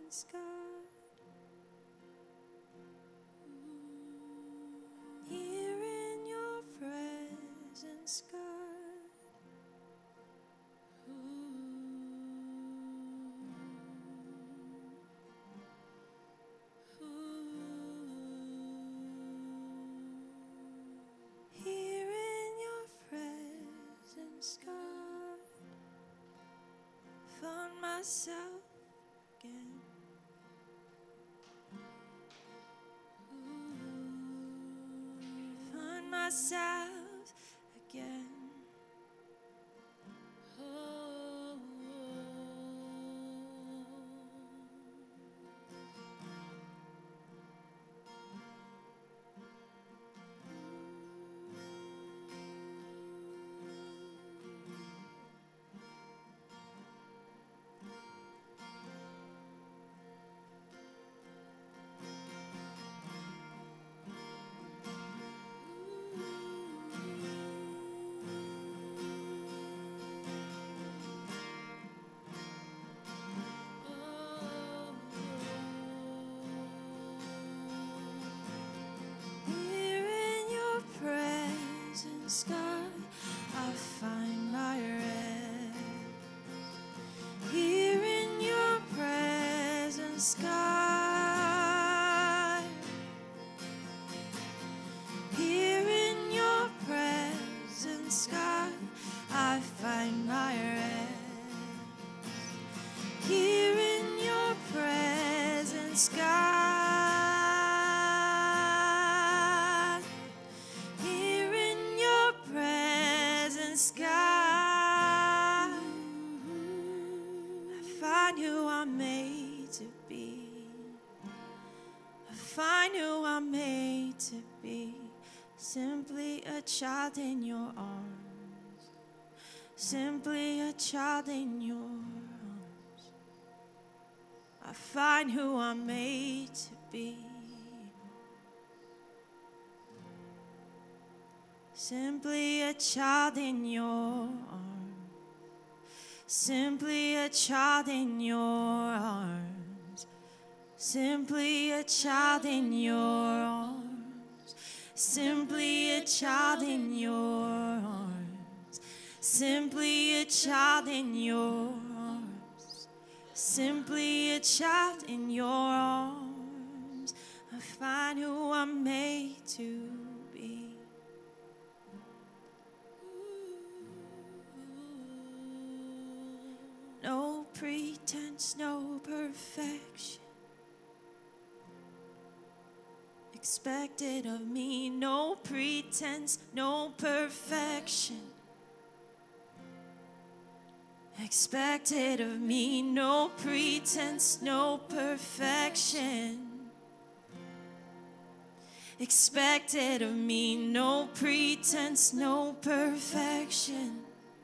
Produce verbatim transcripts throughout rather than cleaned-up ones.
God. Here in your presence, God. Here in your presence, God, found myself again. Find myself again. Oh, here in your presence, God, I find my rest. Here in your presence, God. Here in your presence, God, I find my rest. Here in your presence, God. Here in your presence, God. I find who I'm made to be. I find who I'm made to be. Simply a child in your arms. Simply a child in your arms. I find who I'm made to be. Simply a child in your arms. Simply a child in your arms. Simply a child in your arms. Simply a child in your arms. Simply a child in your arms. Simply a child in your arms. I find who I'm made to be. No pretense, no perfection expected of me. No pretense, no perfection expected of me. No pretense, no perfection expected of me. No pretense, no perfection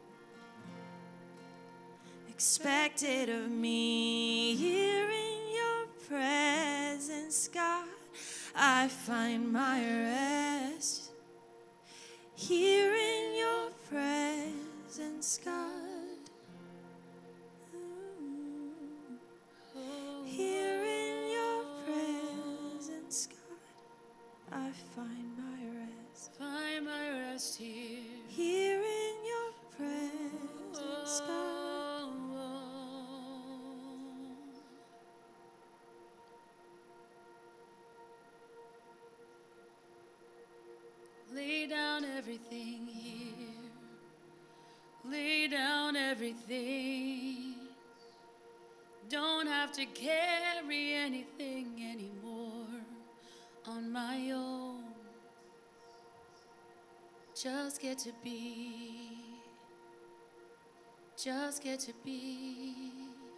expected of me. Here in your presence, God, I find my rest. Here in your presence, God. Here in your presence, God, I find my rest. Find my rest here. Here in your presence, God. Lay down everything here. Lay down everything. Don't have to carry anything anymore on my own. Just get to be. Just get to be.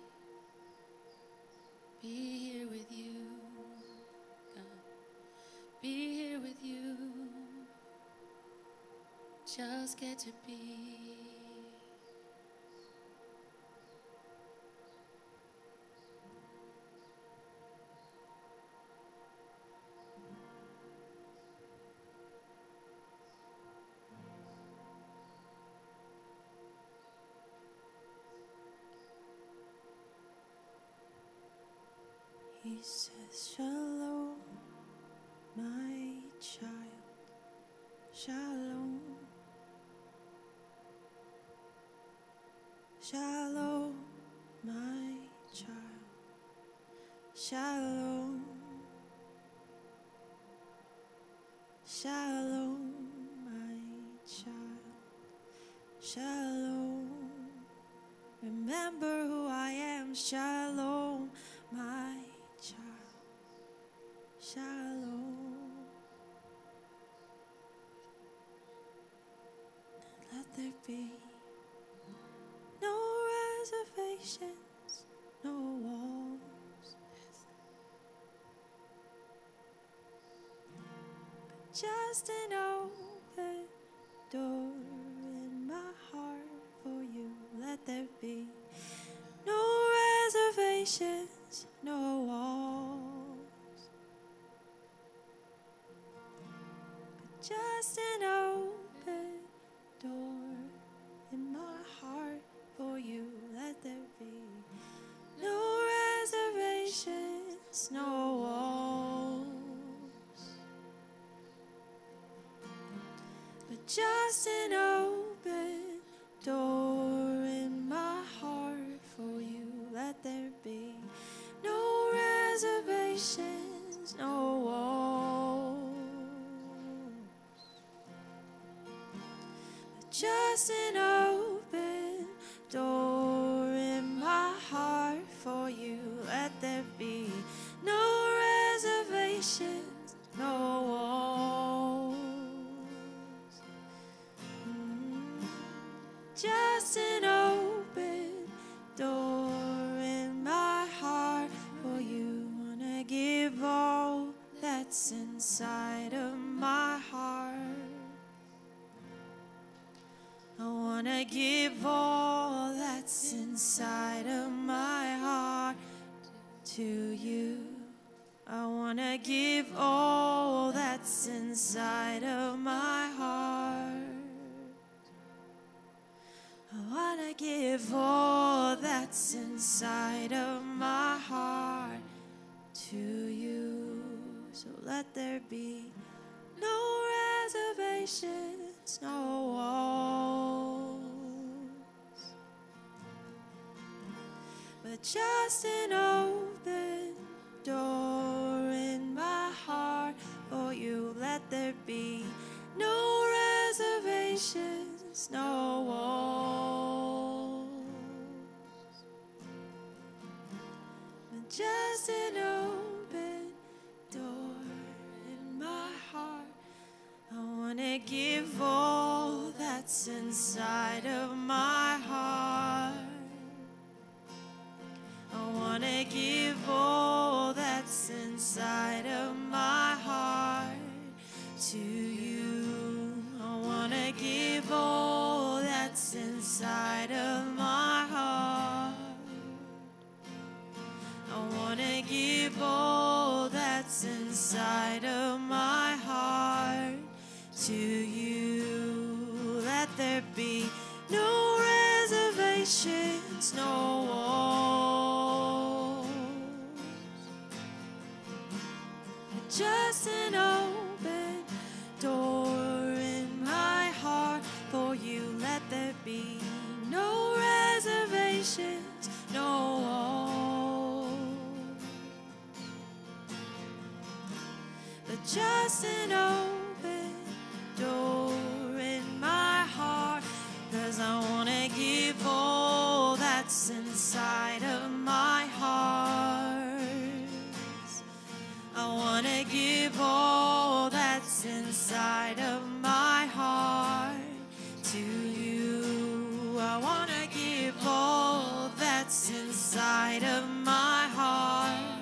Be here with you, God. Be here with you. Just get to be. He says, Shalom, my child, Shalom. Shalom, my child, Shalom. Shalom, my child, Shalom. Remember who I am, Shalom, my child, Shalom. And let there be no reservations, no walls, but just an open door in my heart for you. Let there be no reservations, no walls, but just an open door in my heart for you. Let there be no reservations, no walls, but just an open door in my heart for you. Let there be no reservations, no walls, but just an open door in my heart for you. Let there be no reservations, no walls, mm. Just an open door in my heart for you. Wanna give all that's inside of my heart. I wanna give all that's inside of my heart to you. I wanna give all that's inside of my heart. I wanna give all that's inside of my heart to you. So let there be no reservations, no walls, but just an open door in my heart for you. Let there be no reservations, no walls, but just an open door in my heart. I wanna give all that's inside of my heart. I wanna give all that's inside of my heart to you. I wanna give all that's inside of my heart. I wanna give all that's inside of my heart to you. Let there be no reservations, no walls, just an open door in my heart for you. Let there be no reservations, no walls, but just an open door in my heart. 'Cause I wanna give all that's inside of my heart. I wanna give all that's inside of my heart to you. I wanna give all that's inside of my heart.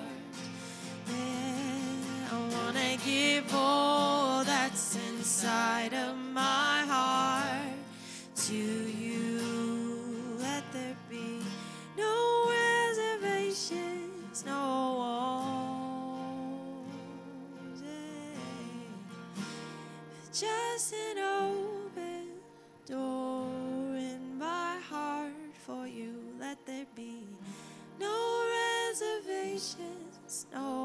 Yeah, I wanna give all that's inside of my heart to you. Let there be no reservations, no walls, yeah. Just an open door in my heart for you. Let there be no reservations, no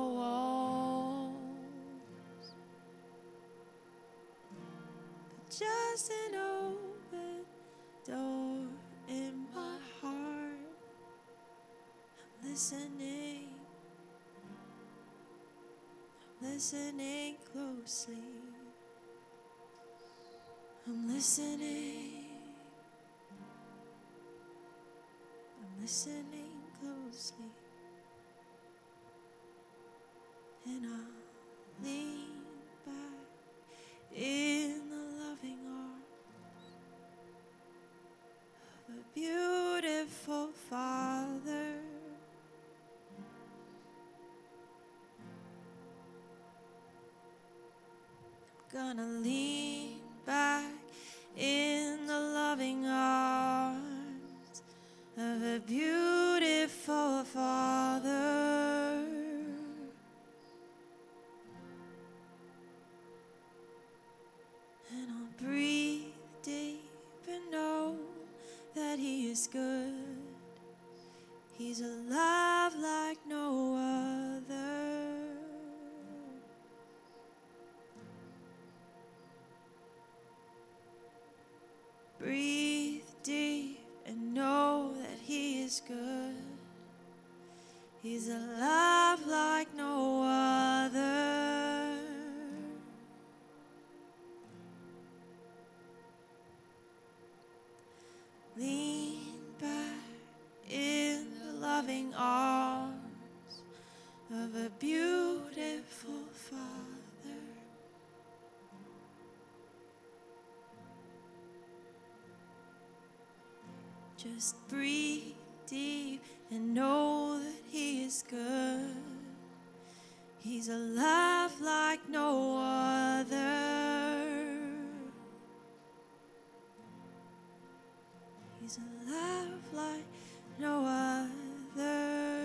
just an open door in my heart. I'm listening, I'm listening closely. I'm listening, I'm listening closely. And I'll lean back in the loving arms of a beautiful Father. I'm gonna lean back in the loving arms of a beautiful Father. And I'll breathe deep and know that He is good. He's a love like no other. Breathe deep and know that He is good. He's a love like no other. Lean back in the loving arms of a beautiful Father. Just breathe deep and know that He is good. He's a love like no other. He's a love like no other.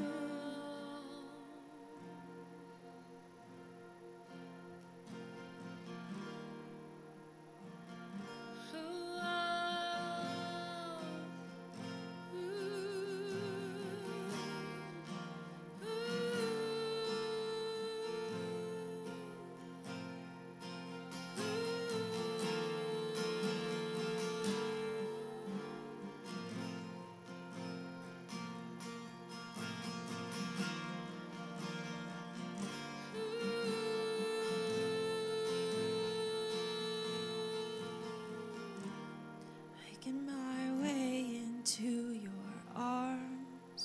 Making my way into your arms,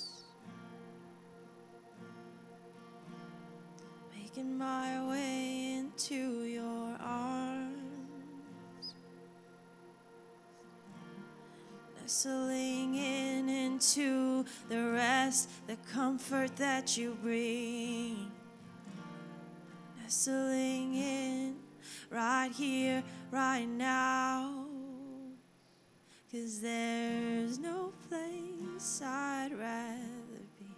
making my way into your arms, nestling in into the rest, the comfort that you bring, nestling in right here, right now. 'Cause there's no place I'd rather be.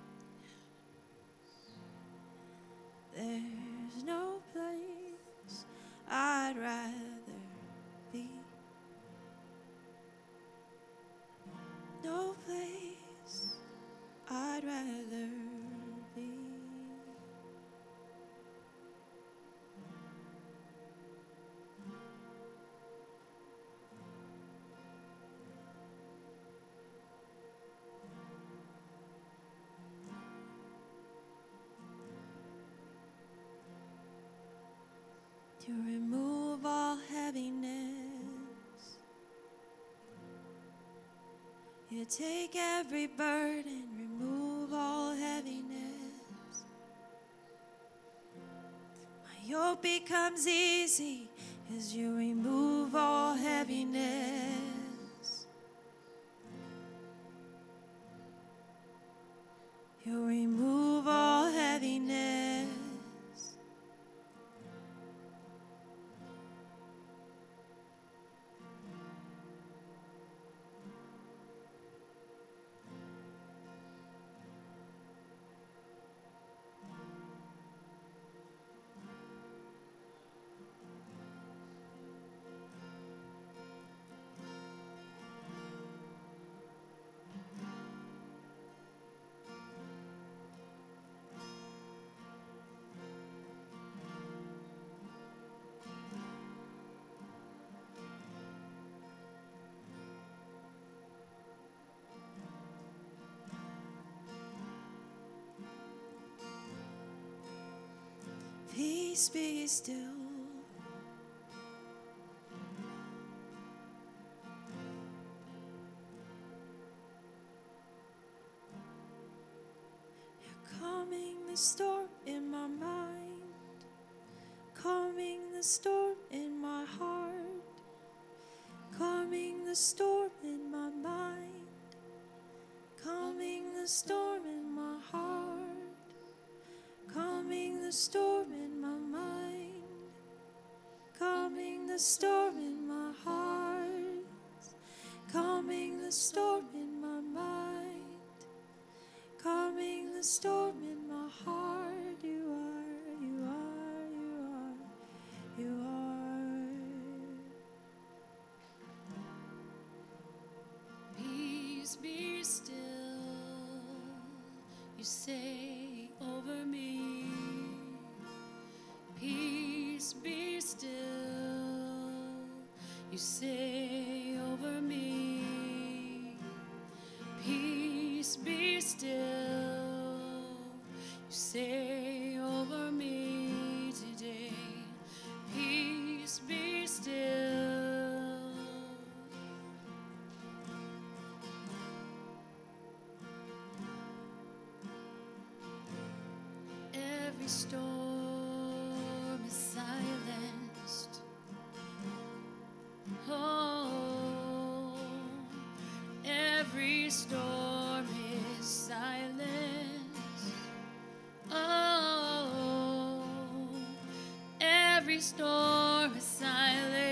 There's no place I'd rather be. No place I'd rather be. To remove all heaviness, you take every burden, remove all heaviness. My yoke becomes easy as you remove all heaviness. You remove all heaviness. Peace be still. You're calming the storm in my mind, calming the storm in my heart, calming the storm in my mind, calming the storm in my heart, calming the storm in my mind, calming the storm in my heart, calming the storm in my mind, calming the storm in my heart. You are, you are, you are, you are. Peace be still, you say over me. Peace be still, you say over me. Peace be still, you say over me today. Peace be still. Every storm is silenced. Oh, every storm is silenced. Oh, every storm is silenced.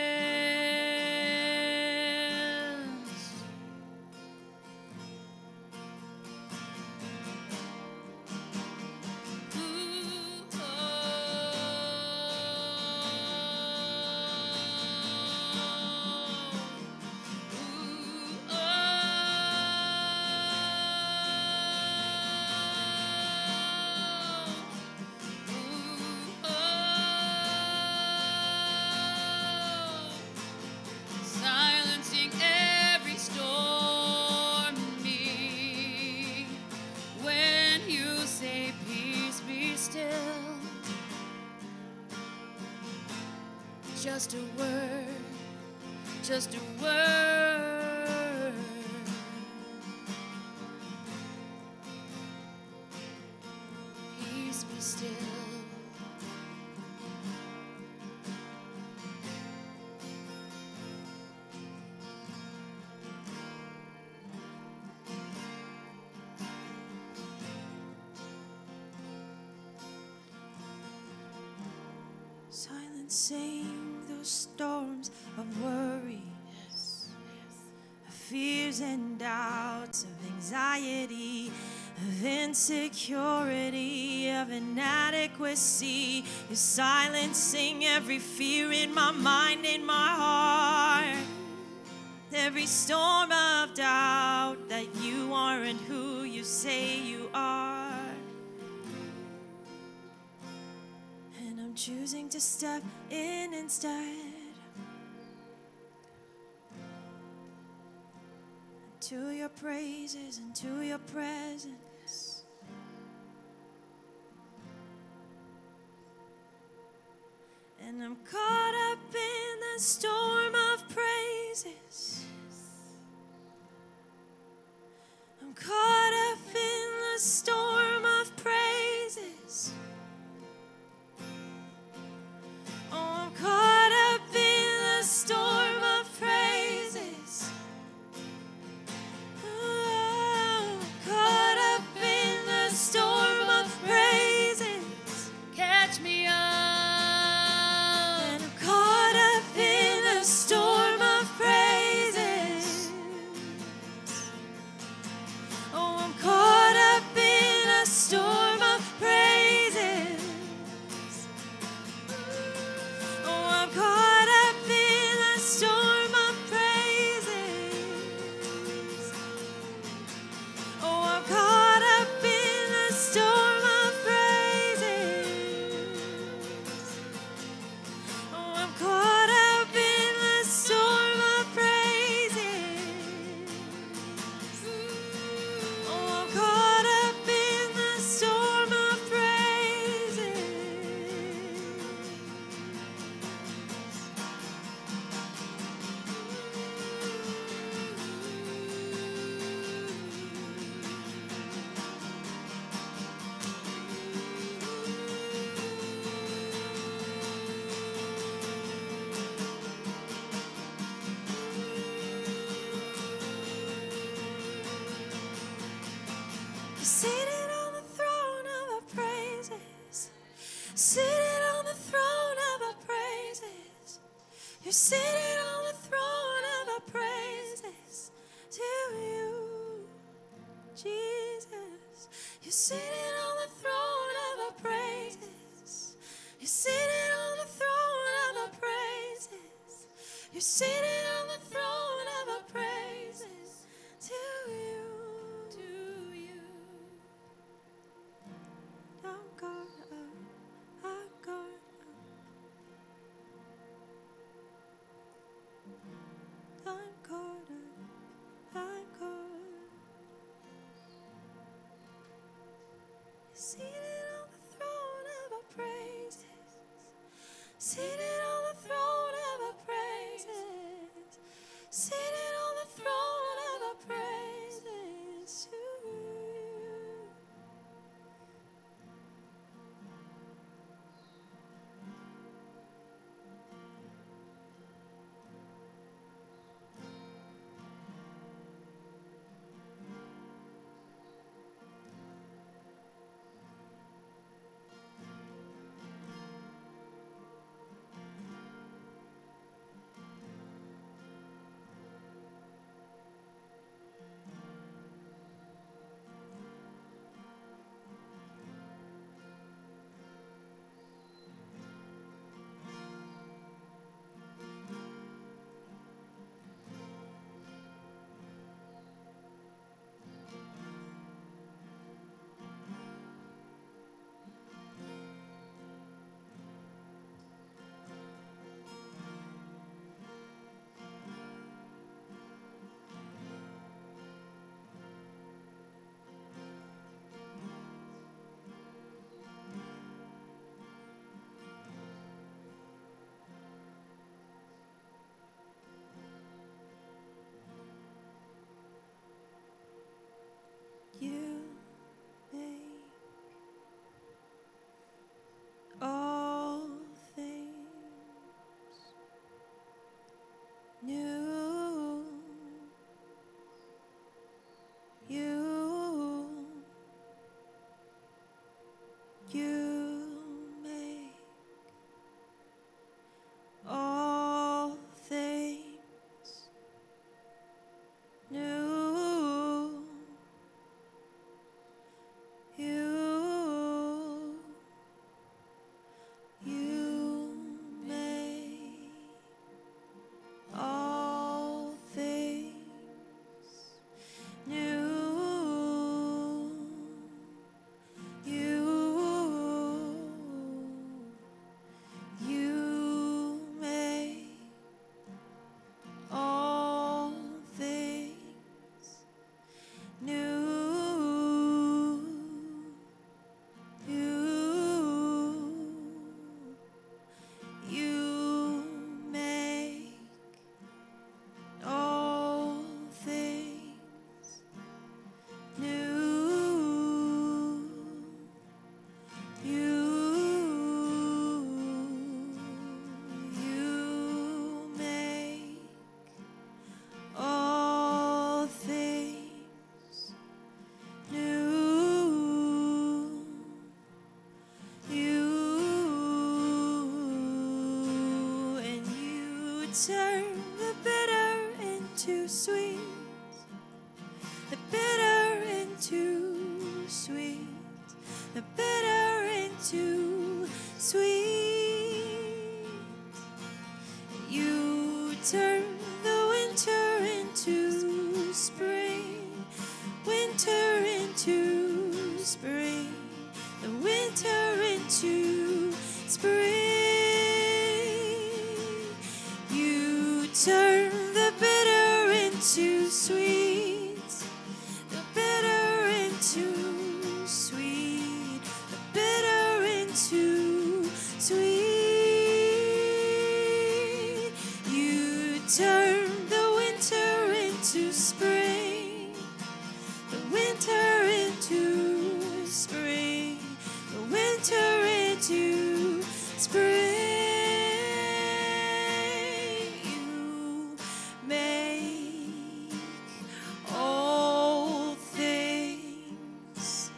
Silencing every storm in me. When you say peace be still, just a word, just a word. Peace be still. Silencing those storms of worry, Yes, of fears and doubts, of anxiety, of insecurity, of inadequacy. You're silencing every fear in my mind, in my heart. Every storm of doubt that you aren't who you say you are. And I'm choosing to step in instead. To your praises and to your presence. And I'm caught up in the storm of praises. I'm caught up in the storm of praises. Oh, I'm caught up in the storm of praises. Oh, I'm caught up in the storm of praises. catch me up. And I'm caught up in the storm of praises. Oh, I'm caught up in seated on the throne of our praises. Seated on the throne of our praises. You're seated on the throne of our praises. To you, Jesus. You're seated on the throne of our praises. You're seated on the throne of our praises. You're seated on the throne of our praises. To you, to you. I'm caught up, I'm caught up. I'm caught up, I'm caught up. Seated on the throne of our praises. Seated on the throne of our praises. Seated on the throne of our praises. To you. You make all things new. You, you make all things new. You, you make all things new. You, you make all things new. Turn the bitter into sweet, the bitter into sweet, the bitter into sweet. You turn the winter into spring, winter into spring, the winter into spring. Turn the bitter into sweet, the bitter into sweet, the bitter into sweet. You turn the winter into spring, the winter into spring, the winter into spring. Make all things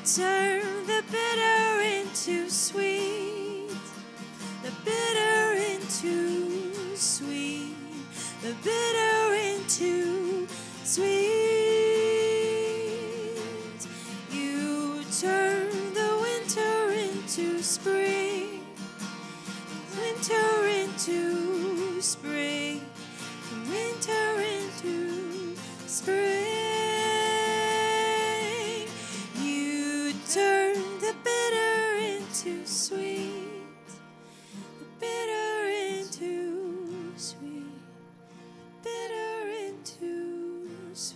turn the bitter into sweet, the bitter into sweet, the bitter into sweet. You turn the winter into spring, winter into spring, winter into spring. You turn the bitter into sweet, the bitter into sweet, bitter into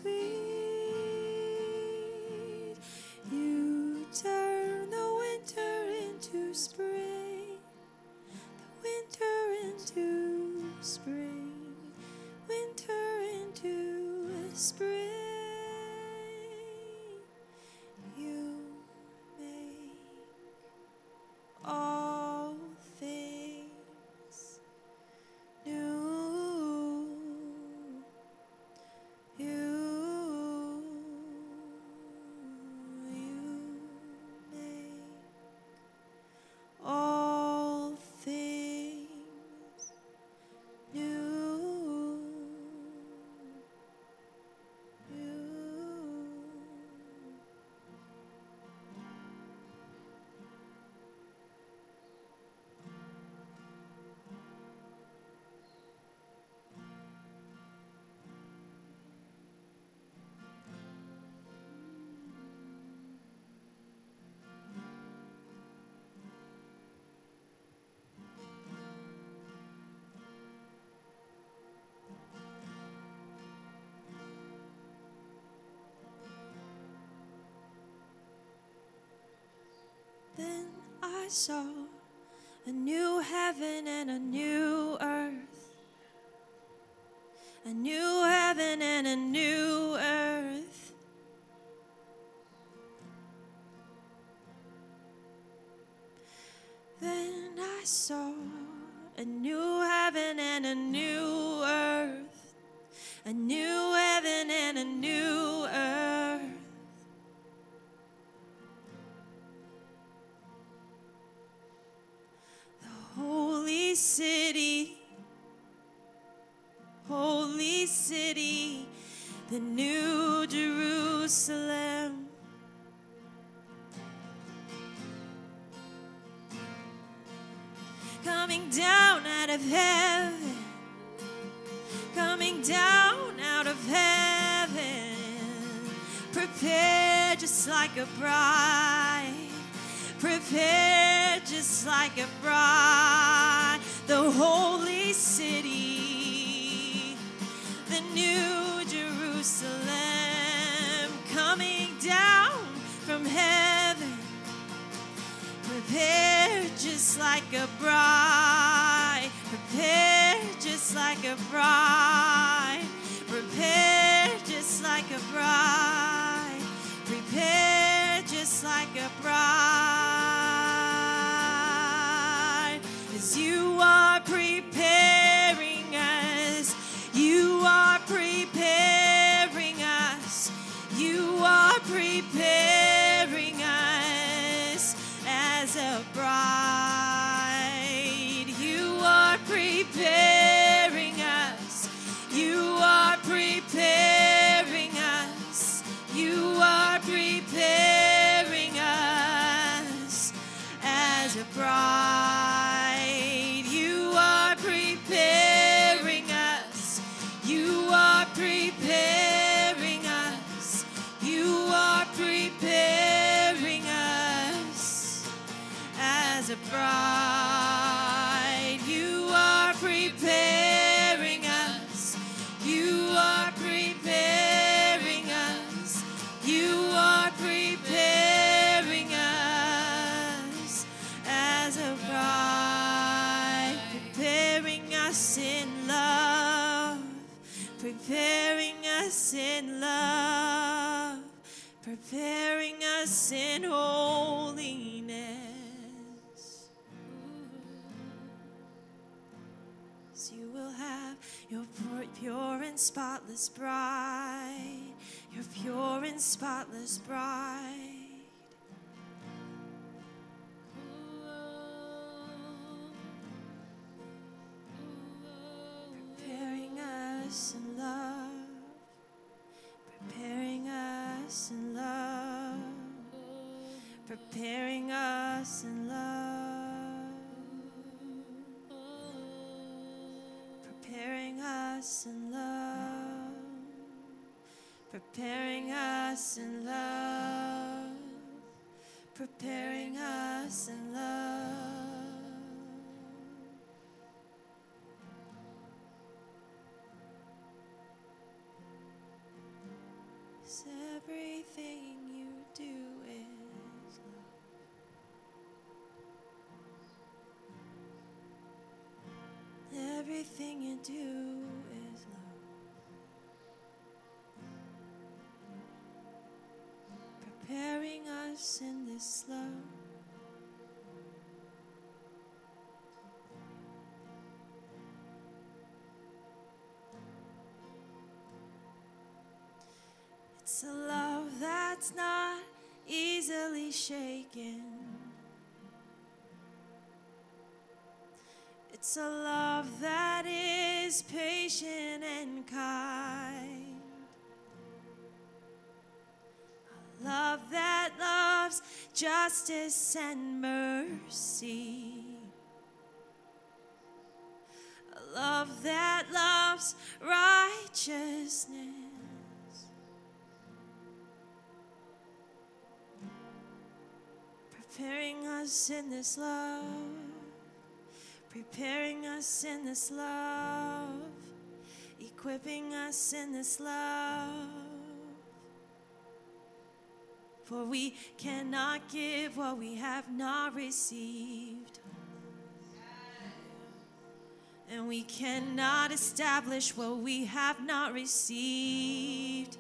sweet. You turn the winter into spring, the winter into spring, winter into spring. You make all things new. You, you make all things new. You. Then I saw a new heaven and a new earth, a new heaven and a new earth. Then I saw a new heaven and a new earth, a new heaven and a new earth. Holy city, holy city, the new Jerusalem. Coming down out of heaven, coming down out of heaven, prepared just like a bride. Prepared just like a bride, the holy city, the new Jerusalem, coming down from heaven, prepared just like a bride, prepared just like a bride, prepared just like a bride, prepared just like a bride. As you are preparing us, you are preparing us, you are preparing us as a bride. You are preparing us, you are preparing us, you are preparing us as a bride. You are preparing us, you are preparing us, you are preparing us as a bride. You are preparing us, you are preparing us, you are preparing us as a bride, preparing us in love, preparing us in love, preparing us in holiness. So you will have your pure and spotless bride, your pure and spotless bride. preparing us in love, preparing us in love, preparing us in love, preparing us in love. So everything you do is love. Everything you do is love. Preparing us in this love. It's a love that's not easily shaken. It's a love that is patient and kind. A love that loves justice and mercy. A love that loves righteousness. Preparing us in this love, preparing us in this love, equipping us in this love. For we cannot give what we have not received, and we cannot establish what we have not received.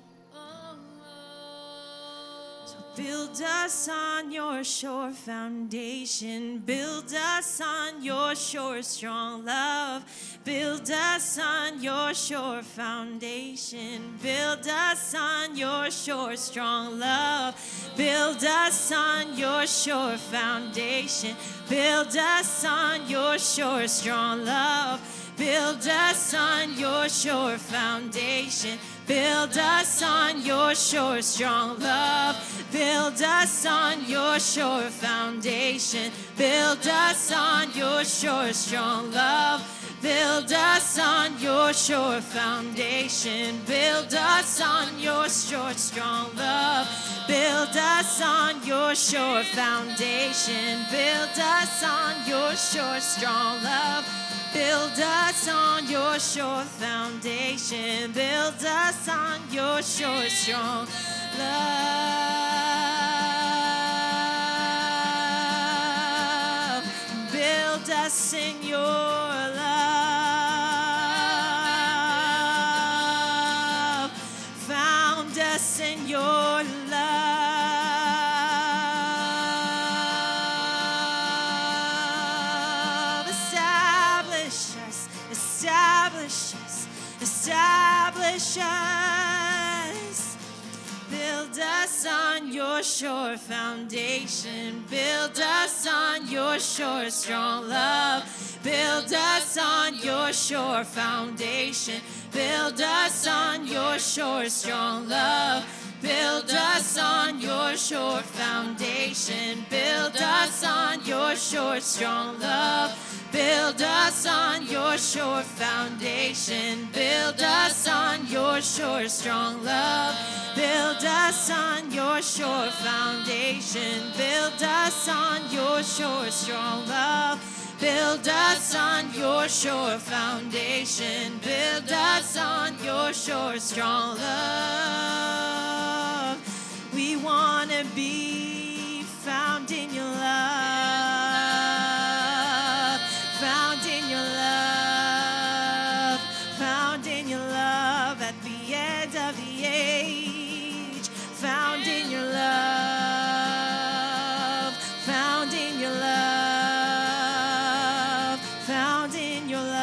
Build us on your sure foundation. Build us on your sure strong love. Build us on your sure foundation. Build us on your sure strong love. Build us on your sure foundation. Build us on your sure strong love. Build us on your sure foundation. Build us on your sure strong love. Build us on your sure foundation. Build us on your sure strong love. Build us on your sure foundation. Build us on your sure strong love. Build us on your sure foundation. Build us on your sure strong love. Build us on your sure foundation. Build us on your sure strong love. Build us in your love. Found us in your love. Establish us, establish us. Build us on your sure foundation. Build us on your sure strong love. Build us on your sure foundation. Build us on your sure strong love. Build us on your sure foundation. Build us on your sure strong love. Build us on your sure foundation. Build us on your sure strong love. Build us on your sure foundation. Build us on your sure strong love. Build us on your sure foundation. Build us on your sure strong love. We want to be found in your love. Found in your love. Found in your love at the end of the age. Found in your love. Found in your love. Found in your love.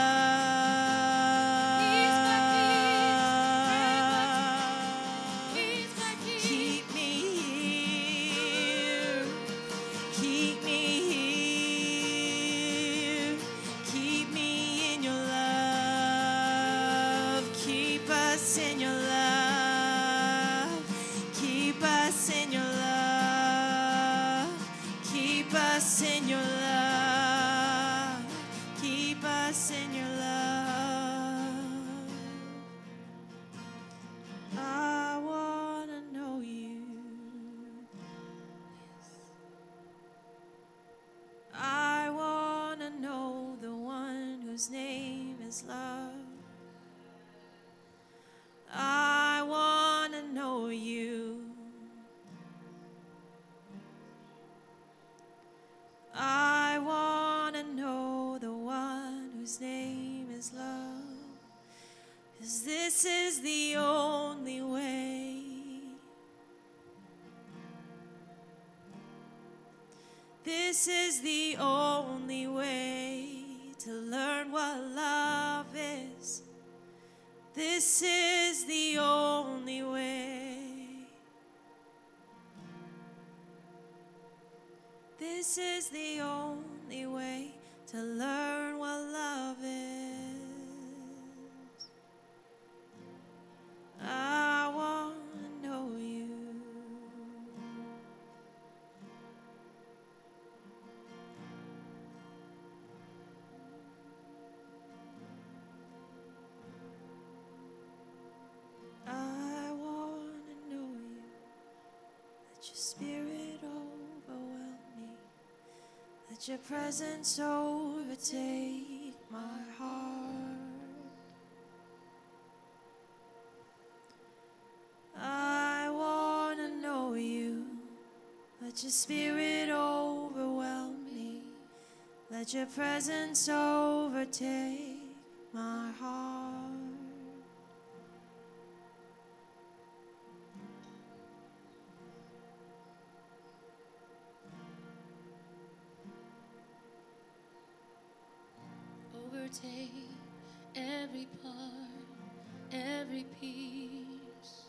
Keep me here. Keep me here. Keep me in your love. Keep us in your love. Keep us in your love. us in your love. Keep us in your love. I want to know you. I want to know the one whose name is love. I want to know you. I want to know the one whose name is love. 'Cause this is the only way. This is the only way to learn what love is. This is the only way. This is the only way to learn what love is. I want to know you. I want to know you. Let your spirit overwhelm me. Let your presence overtake my heart. I want to know you. Let your spirit overwhelm me. Let your presence overtake my heart. Overtake every part, every piece.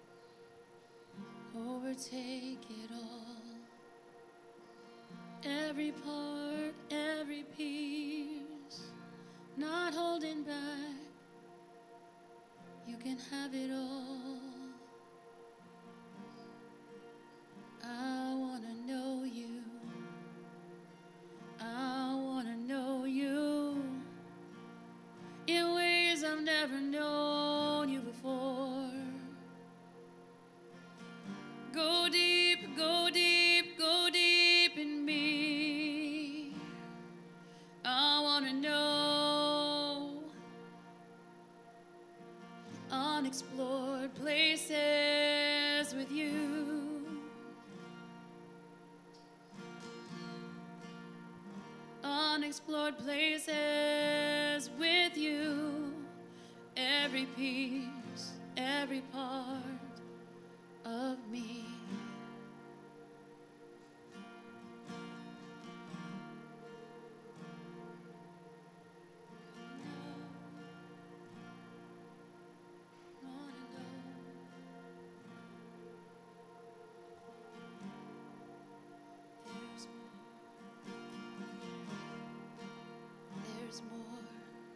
Overtake it all. Every part, every piece. Not holding back. You can have it all. I want to know you. I want to know you in ways I've never known you before. Go deep, go deep, go deep in me. I want to know unexplored places with you. Unexplored places with you. Every piece, every part of me. There's more.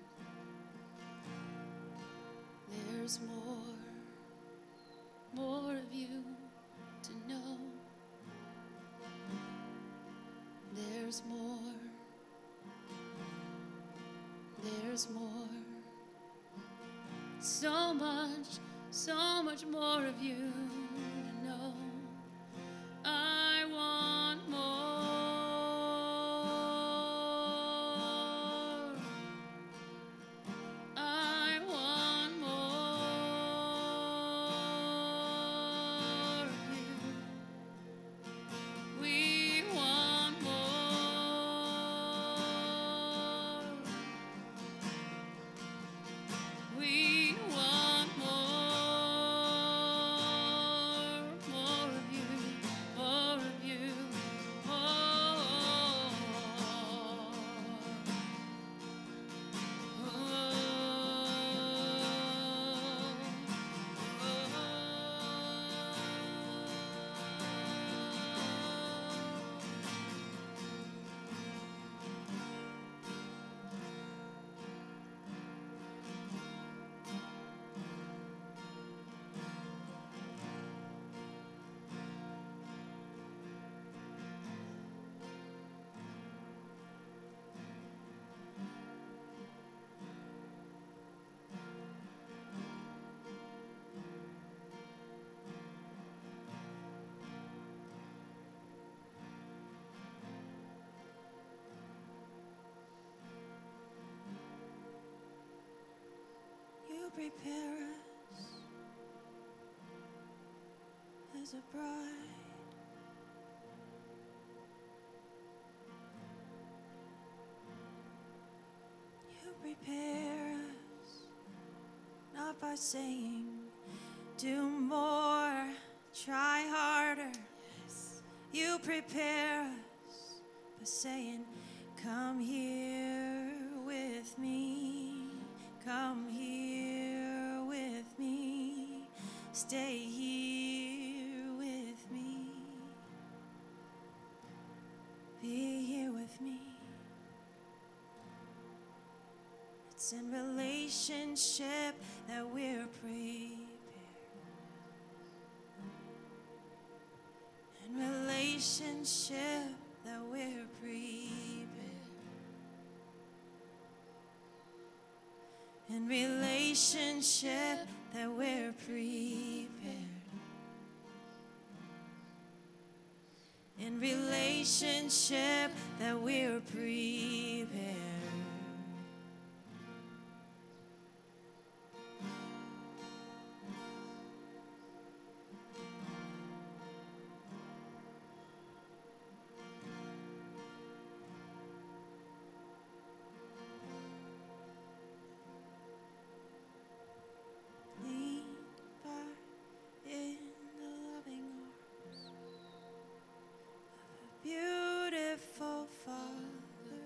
There's more. More of you to know. There's more. There's more. So much, so much more of you to know. I want more. I want more of you. We want more. We want more. prepare us as a bride. You prepare us not by saying, do more, try harder. Yes. You prepare us by saying, come here with me, come here with me, stay here with me, be here with me. It's in relationship that we're prepared. In relationship that we're prepared. In relationship that we're prepared. In relationship that we're prepared. Beautiful Father,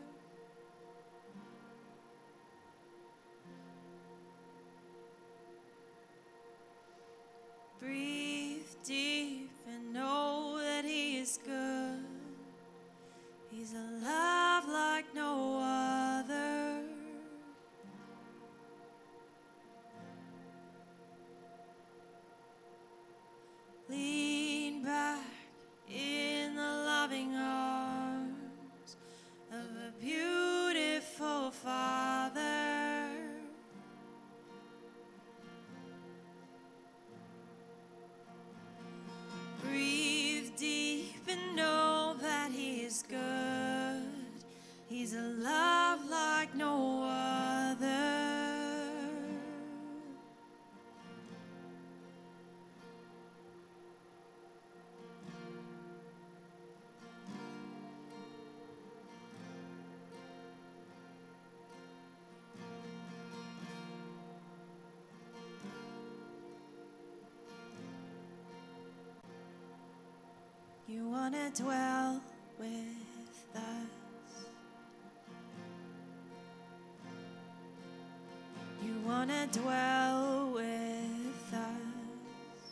breathe deep and know that He is good. He's a love like no other. Lean back in the loving arms of a beautiful Father. Breathe deep and know that He is good. He's a love like no other. You want to dwell with us. You want to dwell with us.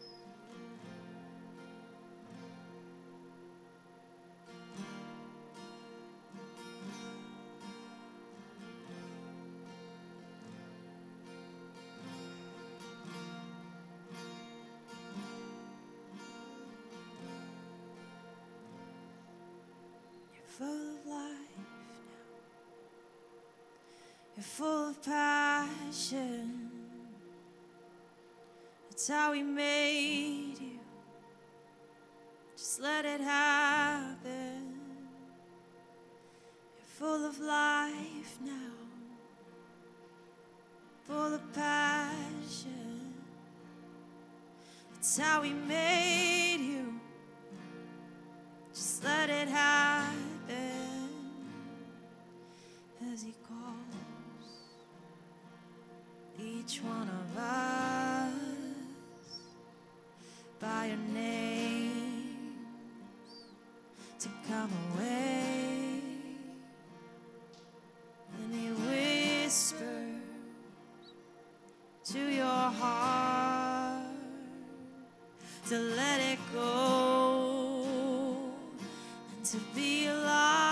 Full of life now. You're full of passion. That's how He made you. Just let it happen. You're full of life now. Full of passion. That's how He made you. Just let it happen. As He calls each one of us by your names to come away, and He whispers to your heart to let it go and to be alive.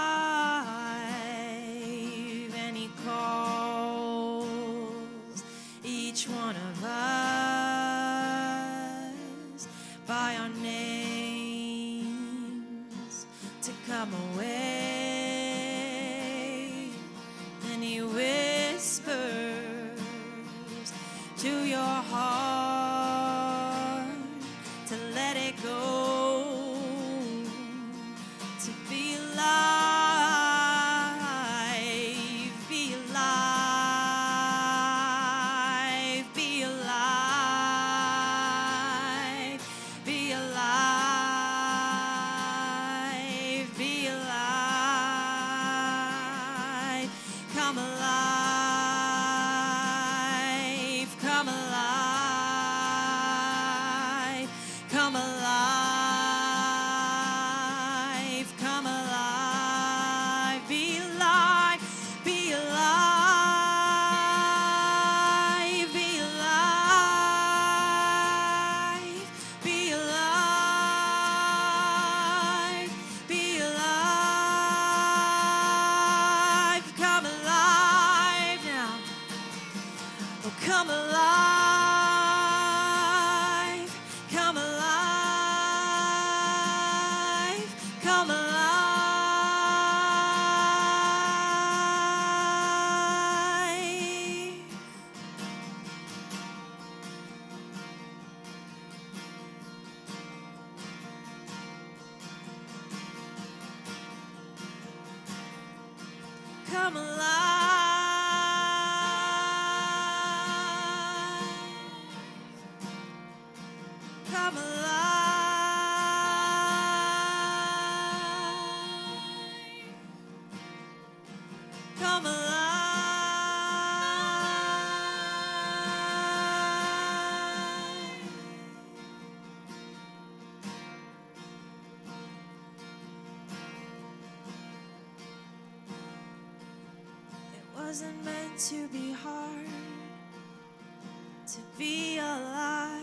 One of us by our names to come away, and He whispers to your heart to let it go, to be alive, be alive. come alive. Come alive. Come alive. Come alive. It wasn't meant to be hard to be alive.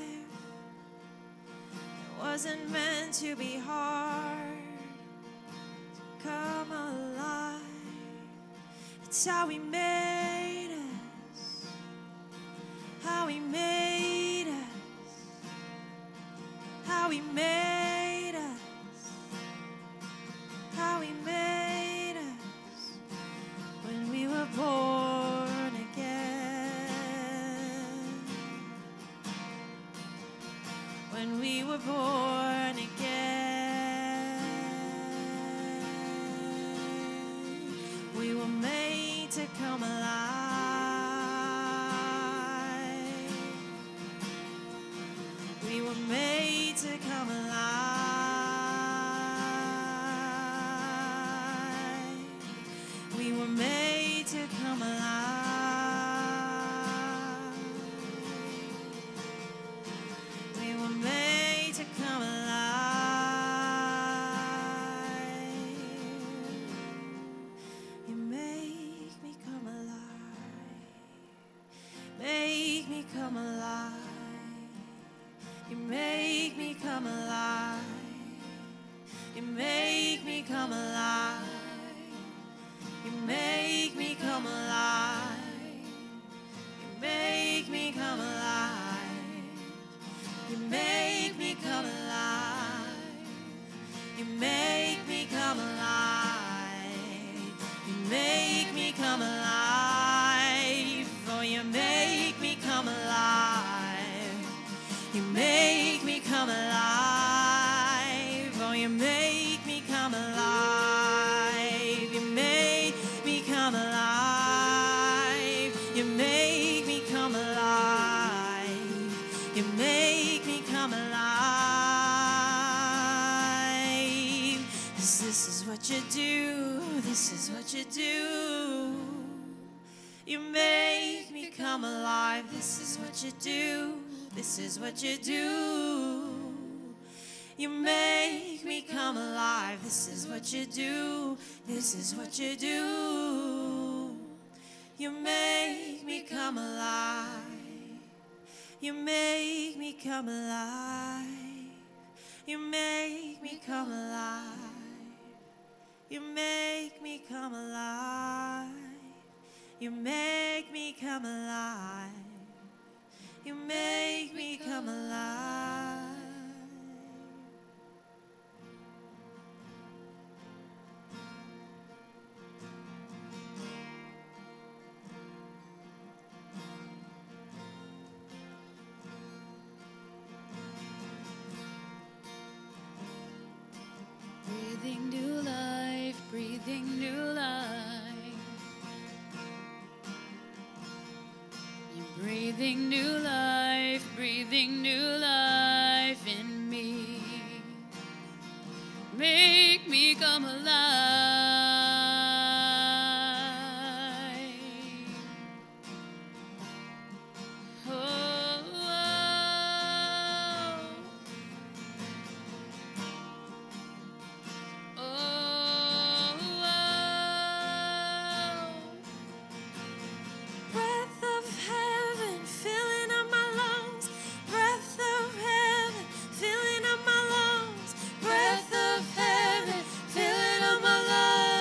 It wasn't meant to be hard to come alive. It's how He made us, how He made us, how He made us, how He made us when we were born again. When we were born again, we were made to come alive. We were made to come alive. We were made to come alive. We were made to come alive. You make me come alive. Make me come alive. You make me come alive. You make me come alive. You make me come alive. You make me come alive. You make me come alive. You make me come alive. You make me come alive. Oh, you make me come alive. You make me come alive. Oh, you make me come alive. You make me come alive. You make me come alive. You make me come alive. 'Cause this is what you do. This is what you do. You make me come alive. This is what you do. This is what you do. You make me come alive. This is what you do. This is what you do. You make me come alive. You make me come alive. You make me come alive. You make me come alive. You make me come alive. You make me come alive. Breathing new life, breathing new life. You're breathing new life, breathing new life in me. Make me come alive. Oh, oh, oh, oh. Breath of heaven filling up my lungs. Breath of heaven filling up my lungs. Breath of heaven filling up my lungs.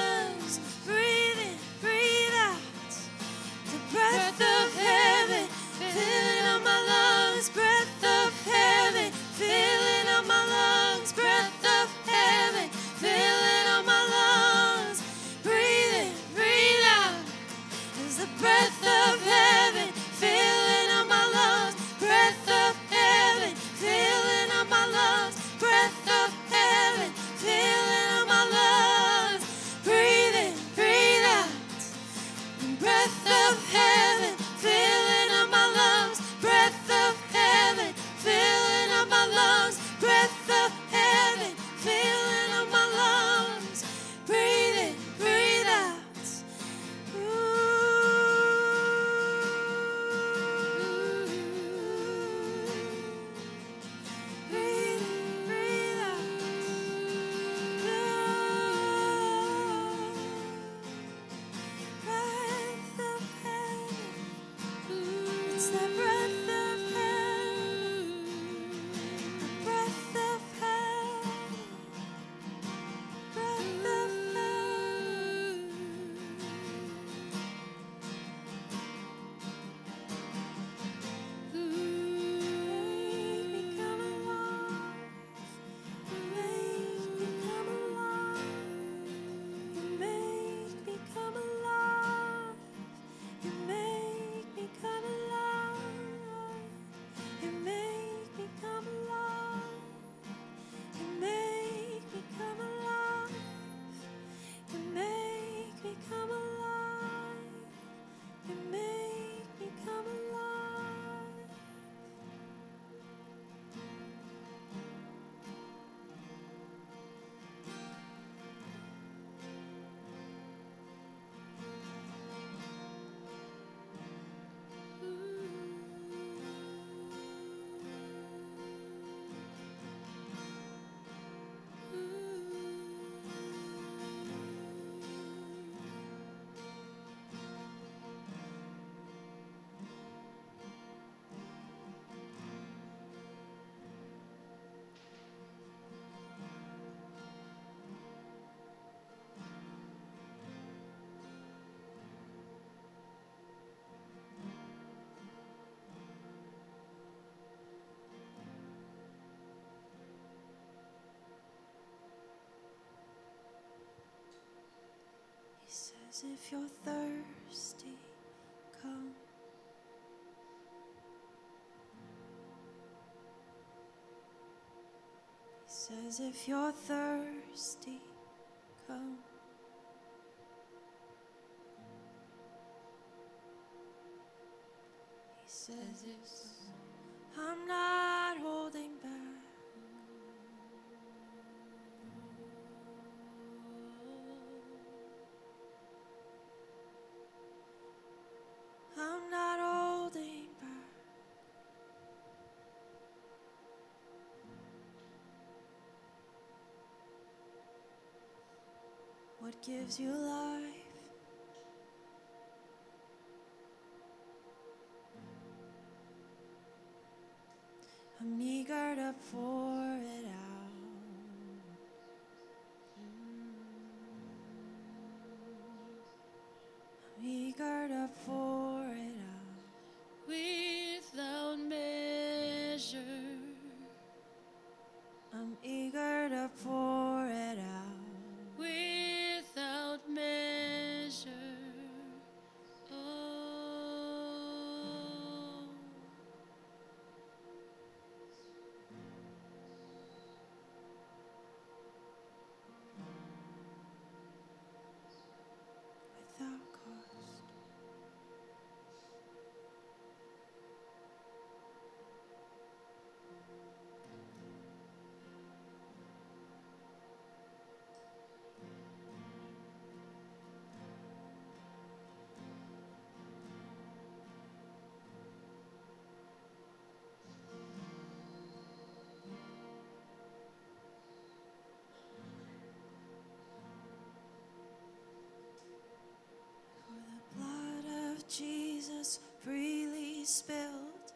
says if you're thirsty, come. He says if you're thirsty, come. He says it's, I'm not holding back. I'm not holding back. What gives you life? I'm eager to pour it out. I'm eager to pour it out. Without measure, I'm eager to pour it out. Without measure, oh. Without cost. Jesus freely spilled,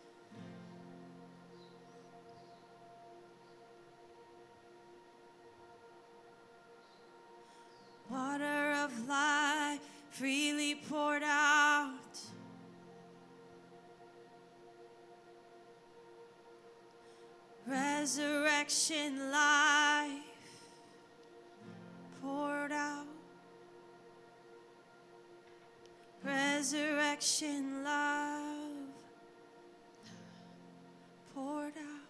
water of life freely poured out, resurrection life poured out. Resurrection love poured out,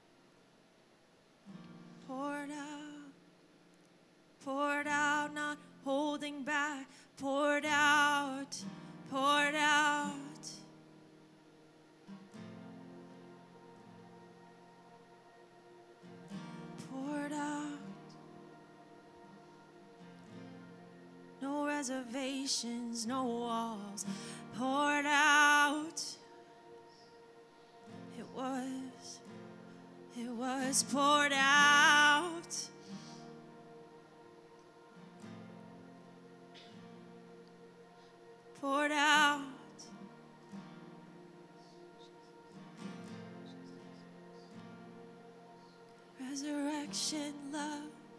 poured out, poured out, not holding back, poured out, poured out. Poured out. No reservations, no walls, poured out. It was, it was poured out. Poured out. Resurrection love.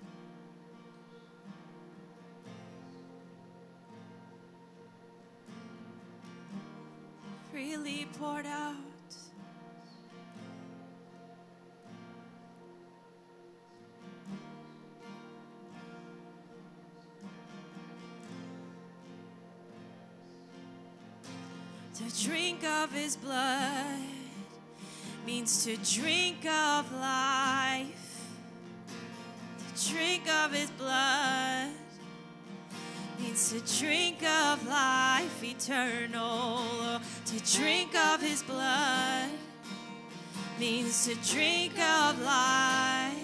Freely poured out. To drink of his blood means to drink of life. To drink of his blood means to drink of life eternal. To drink of his blood means to drink of life.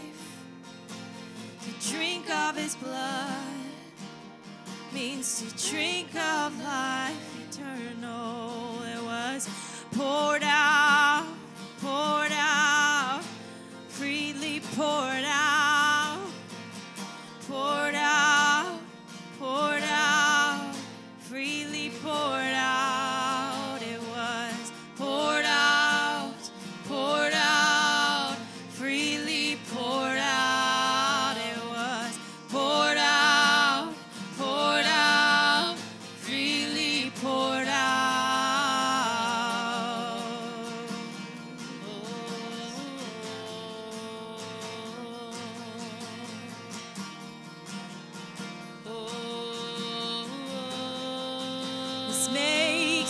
To drink of his blood means to drink of life eternal. It was poured out, poured out, freely poured out, poured out, poured out, freely poured out. It was poured out, poured out, freely poured out. It was poured out, poured out, freely poured out.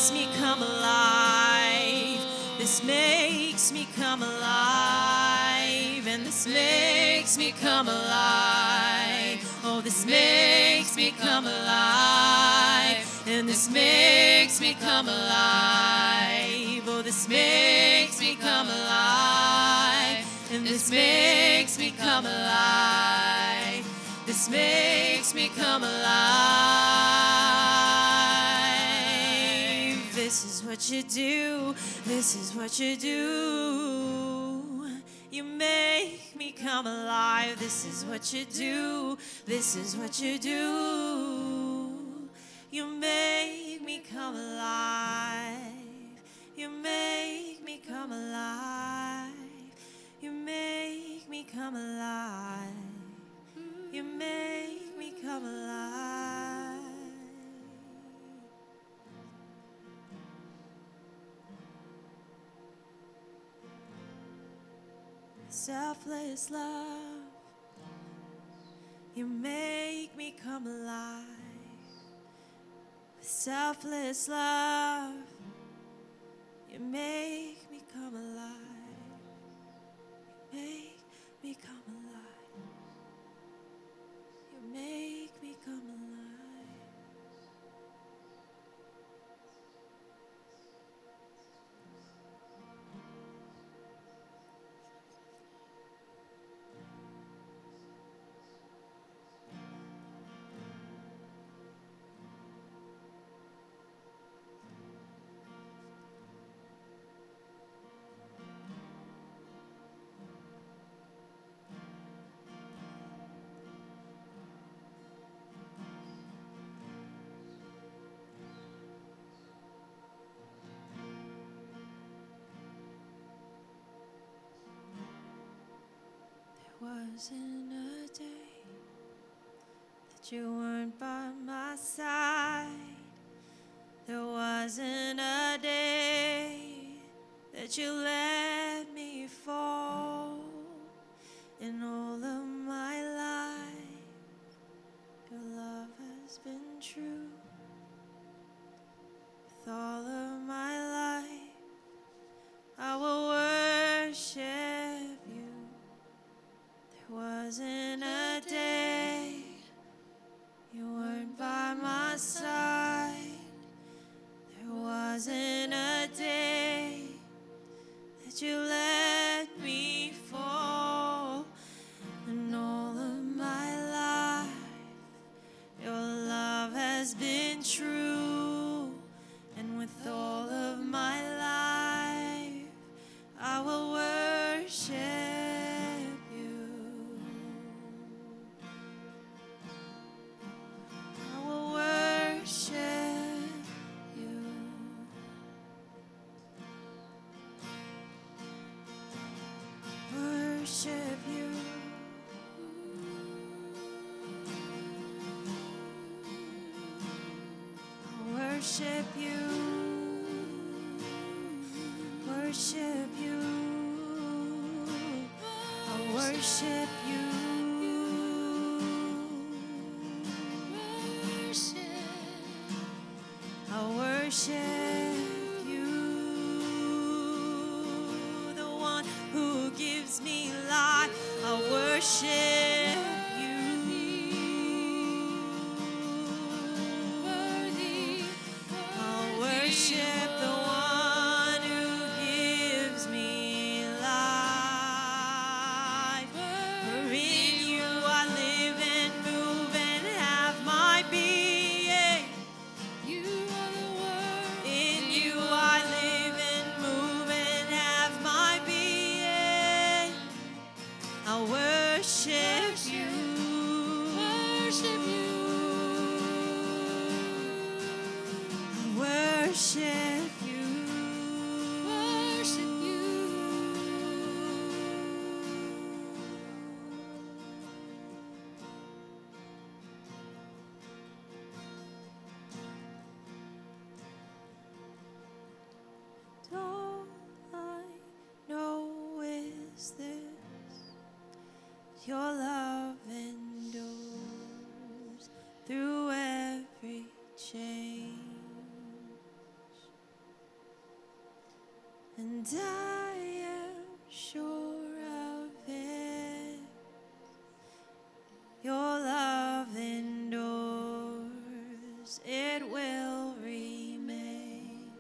makes me come alive. This makes me come alive. And this makes me come alive. Oh, this makes me come alive. And this makes me come alive. Oh, this makes me come alive. And this makes me come alive. This makes me come alive. This is what you do. This is what you do. You make me come alive. This is what you do. This is what you do. You make me come alive. You make me come alive. You make me come alive. You make me come alive. Selfless love, you make me come alive. Selfless love, you make me come alive. You make me come alive. You make me come alive. Wasn't a day that you weren't by my side. There wasn't a day that you let me fall. In all of my life, your love has been true. With all of my life, I will worship you. Wasn't a day you weren't by my side. There wasn't a day that you let me fall. In all of my life, your love has been true. And with all of my life, I will worship. Worship you. Worship you. Worship you. I worship you. Worship. I worship you. The one who gives me life. I worship you. Worthy. I worship the one who gives me life. For in you I live and move and have my being. You are the word. In you I live and move and have my being. I worship you. Worship you. I worship you. Worship you. All I know is this: your love endures through every change. and I am sure of it. Your love endures, it will remain.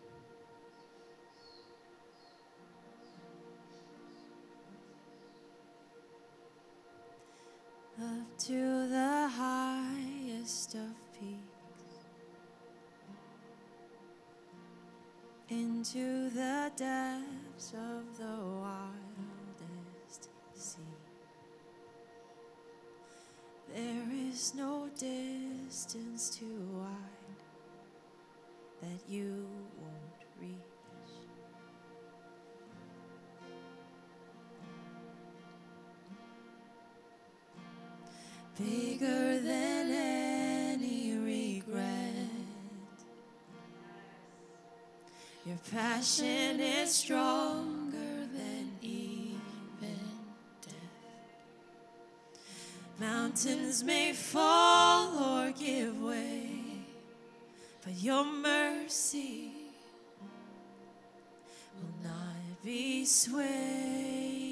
Up to the highest of peaks, into the depths of the wildest sea. There is no distance too wide that you won't reach. Bigger than any regret, your passion is stronger than even death. Mountains may fall or give way, but your mercy will not be swayed.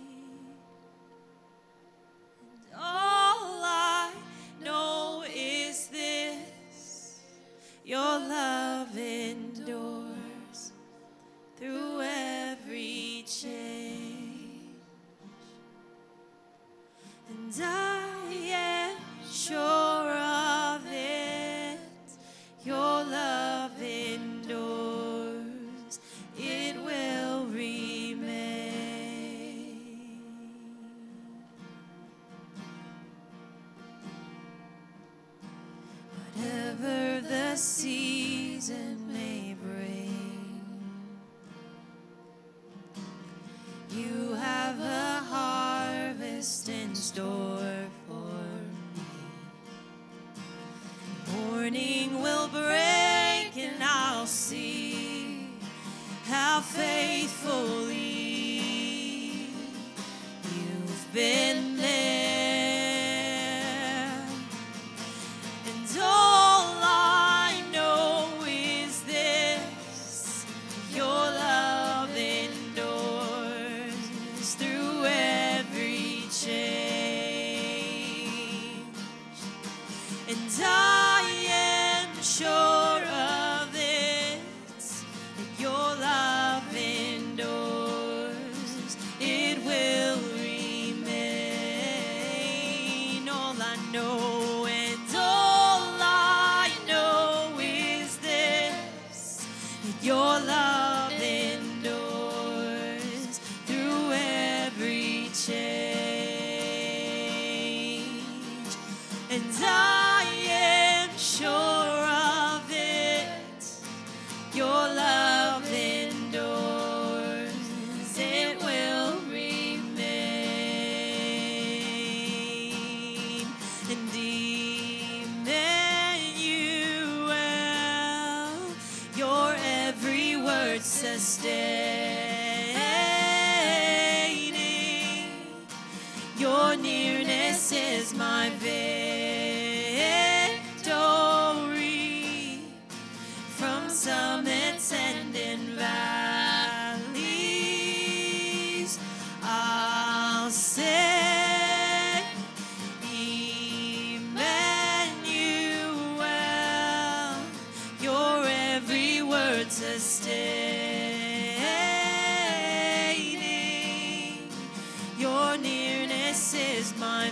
And all I know is this: your love endures through every change. And I am sure of it, your love endures, it will remain. Whatever the season may bring, you have a harvest in store for me. Morning will break and I'll see how faithfully you've been there. And all I know is this: your love endures through every change. And I am sure of it, that your love endures, it will remain. All I know, and all I know is this: that your love endures through every change. And I am sure of it, your love endures, it will remain. And Emmanuel, your every word sustaining, your nearness is my victory. From summits and in valleys, I'll say, Emmanuel, your every word sustaining, your nearness is my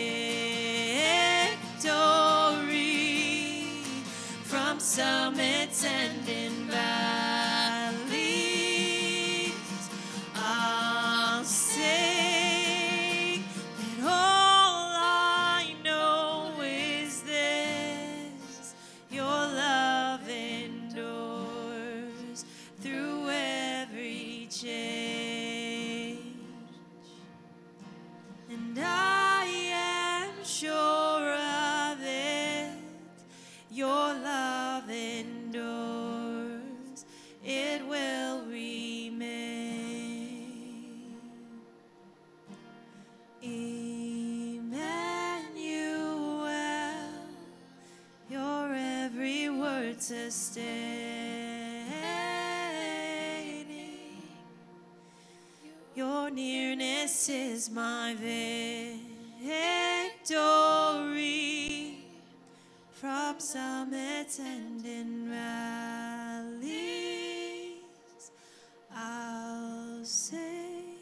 victory. From summits and in valleys, I'll sing that all I know is this: your love endures through every change. And I am sure of it, your love endures, it will remain. Emmanuel, your every word sustaining, This is my victory. From summits and in valleys, I'll sing.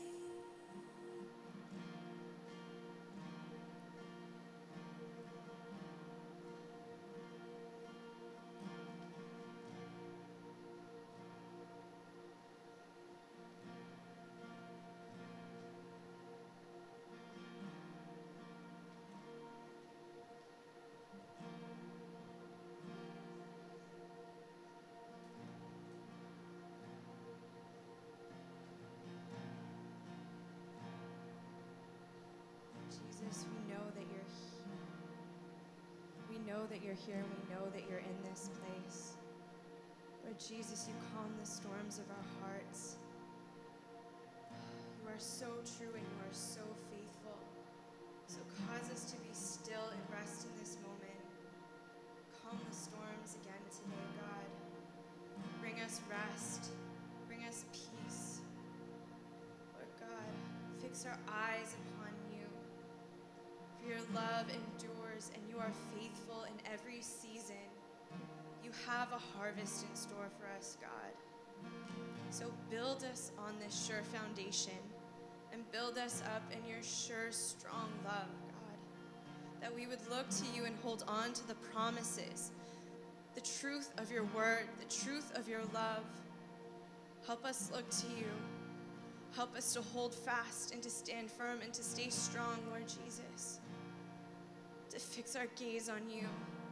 That you're here and we know that you're in this place. Lord Jesus, you calm the storms of our hearts. You are so true and you are so faithful. So cause us to be still and rest in this moment. Calm the storms again today, God. Bring us rest. Bring us peace. Lord God, fix our eyes upon you. For your love endures and you are faithful in every season. You have a harvest in store for us, God. So build us on this sure foundation and build us up in your sure, strong love, God. That we would look to you and hold on to the promises, the truth of your word, the truth of your love. Help us look to you. Help us to hold fast and to stand firm and to stay strong, Lord Jesus. To fix our gaze on you,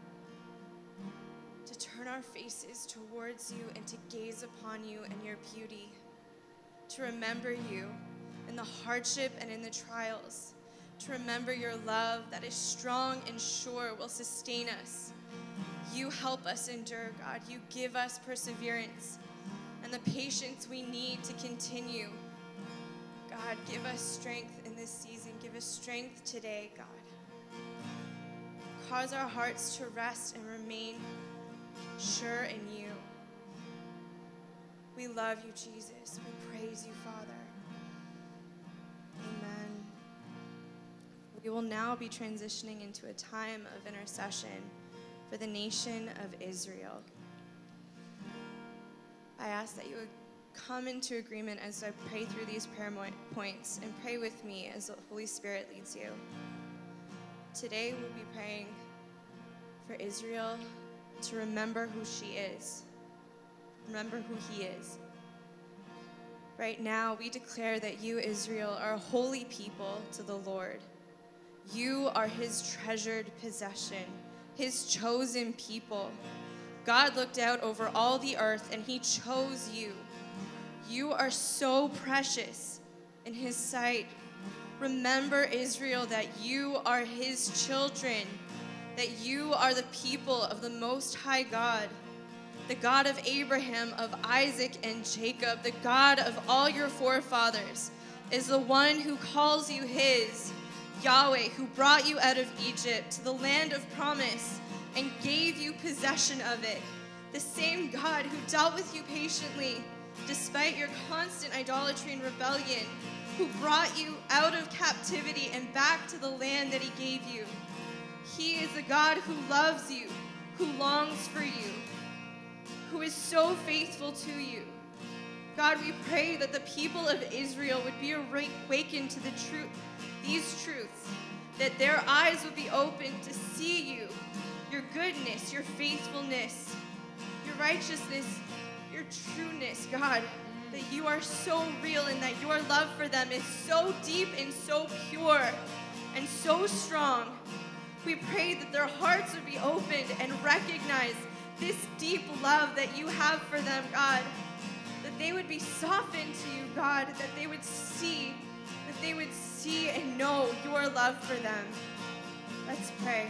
to turn our faces towards you and to gaze upon you and your beauty, to remember you in the hardship and in the trials, to remember your love that is strong and sure will sustain us. You help us endure, God. You give us perseverance and the patience we need to continue. God, give us strength in this season. Give us strength today, God. Cause our hearts to rest and remain sure in you. We love you, Jesus. We praise you, Father. Amen. We will now be transitioning into a time of intercession for the nation of Israel. I ask that you would come into agreement as I pray through these prayer points and pray with me as the Holy Spirit leads you. Today we'll be praying for Israel to remember who she is. Remember who he is. Right now, we declare that you, Israel, are a holy people to the Lord. You are his treasured possession, his chosen people. God looked out over all the earth and he chose you. You are so precious in his sight. Remember, Israel, that you are his children, that you are the people of the Most High God, the God of Abraham, of Isaac, and Jacob, the God of all your forefathers, is the one who calls you his, Yahweh, who brought you out of Egypt to the land of promise and gave you possession of it, the same God who dealt with you patiently despite your constant idolatry and rebellion, who brought you out of captivity and back to the land that he gave you. He is the God who loves you, who longs for you, who is so faithful to you. God, we pray that the people of Israel would be awakened to the truth, these truths, that their eyes would be opened to see you, your goodness, your faithfulness, your righteousness, your trueness, God, that you are so real and that your love for them is so deep and so pure and so strong. We pray that their hearts would be opened and recognize this deep love that you have for them, God, that they would be softened to you, God, that they would see, that they would see and know your love for them. Let's pray.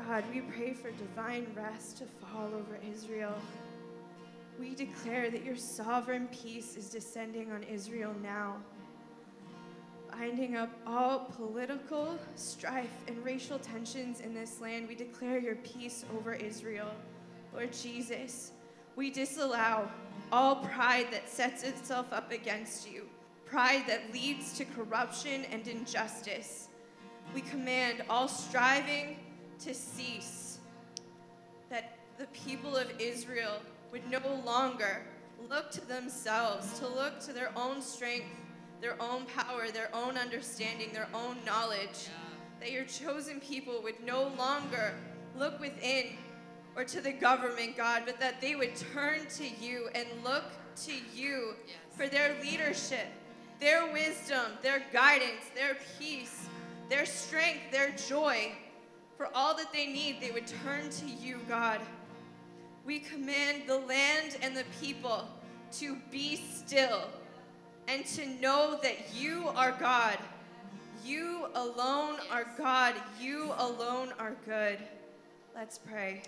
God, we pray for divine rest to fall over Israel. We declare that your sovereign peace is descending on Israel now, binding up all political strife and racial tensions in this land. We declare your peace over Israel. Lord Jesus, we disallow all pride that sets itself up against you, pride that leads to corruption and injustice. We command all striving to cease, that the people of Israel would no longer look to themselves, to look to their own strength, their own power, their own understanding, their own knowledge, that your chosen people would no longer look within or to the government, God, but that they would turn to you and look to you yes. for their leadership, their wisdom, their guidance, their peace, their strength, their joy. For all that they need, they would turn to you, God. We command the land and the people to be still and to know that you are God. You alone yes. are God. You alone are good. Let's pray.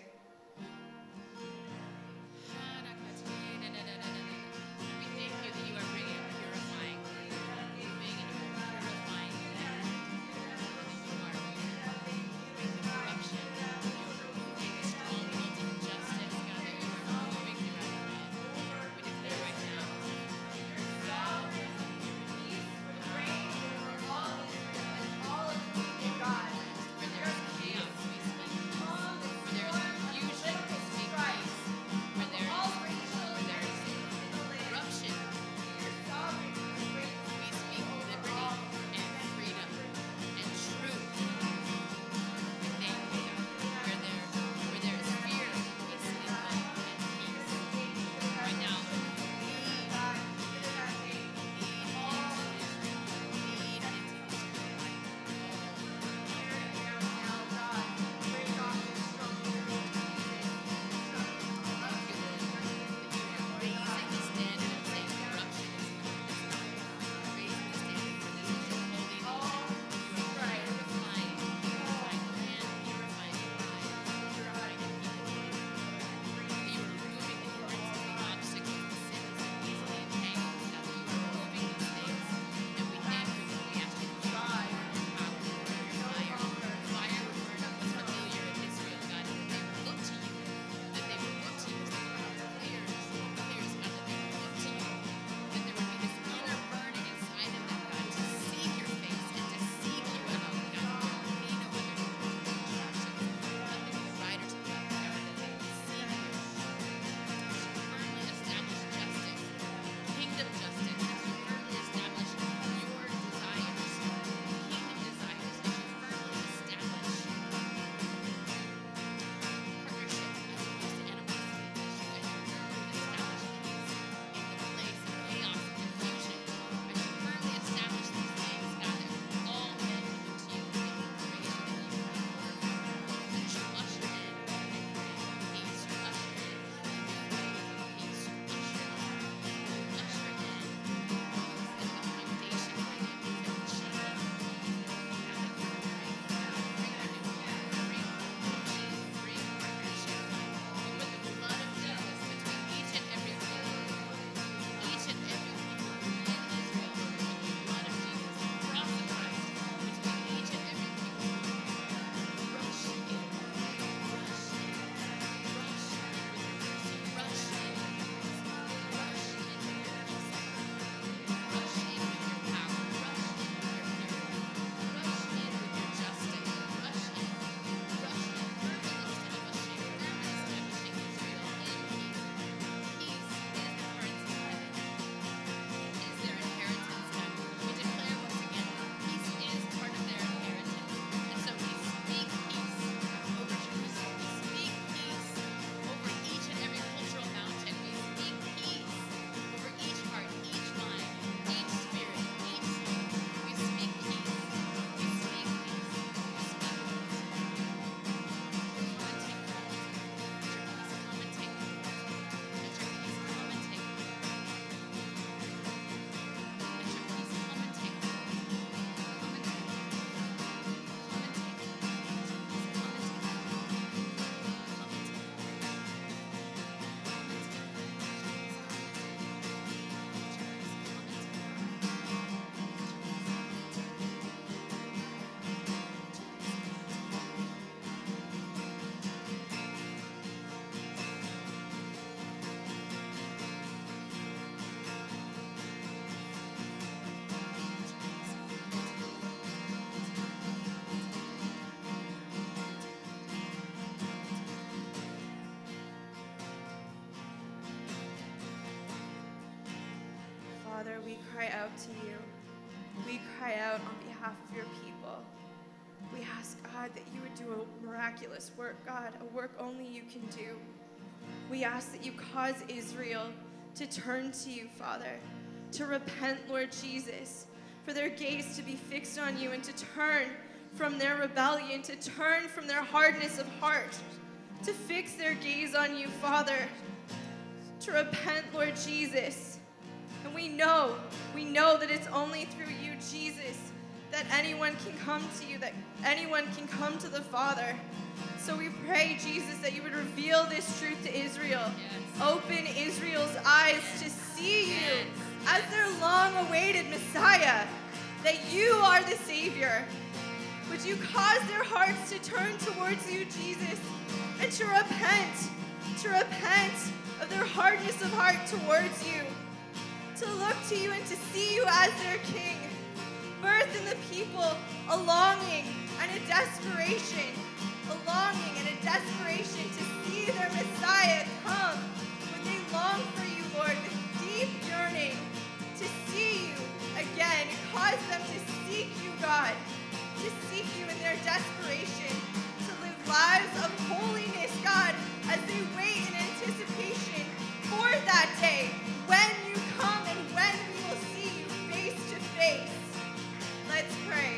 Father, we cry out to you. We cry out on behalf of your people. We ask, God, that you would do a miraculous work, God, a work only you can do. We ask that you cause Israel to turn to you, Father, to repent, Lord Jesus, for their gaze to be fixed on you and to turn from their rebellion, to turn from their hardness of heart, to fix their gaze on you, Father, to repent, Lord Jesus. And we know, we know that it's only through you, Jesus, that anyone can come to you, that anyone can come to the Father. So we pray, Jesus, that you would reveal this truth to Israel. Yes. Open Israel's eyes to see you yes. as their long-awaited Messiah, that you are the Savior. Would you cause their hearts to turn towards you, Jesus, and to repent, to repent of their hardness of heart towards you, to look to you and to see you as their King. Birth in the people a longing and a desperation, a longing and a desperation to see their Messiah come. When they long for you, Lord, with deep yearning to see you again, cause them to seek you, God, to seek you in their desperation, to live lives of holiness, God, as they wait in anticipation for that day when you come and when we will see you face to face. Let's pray.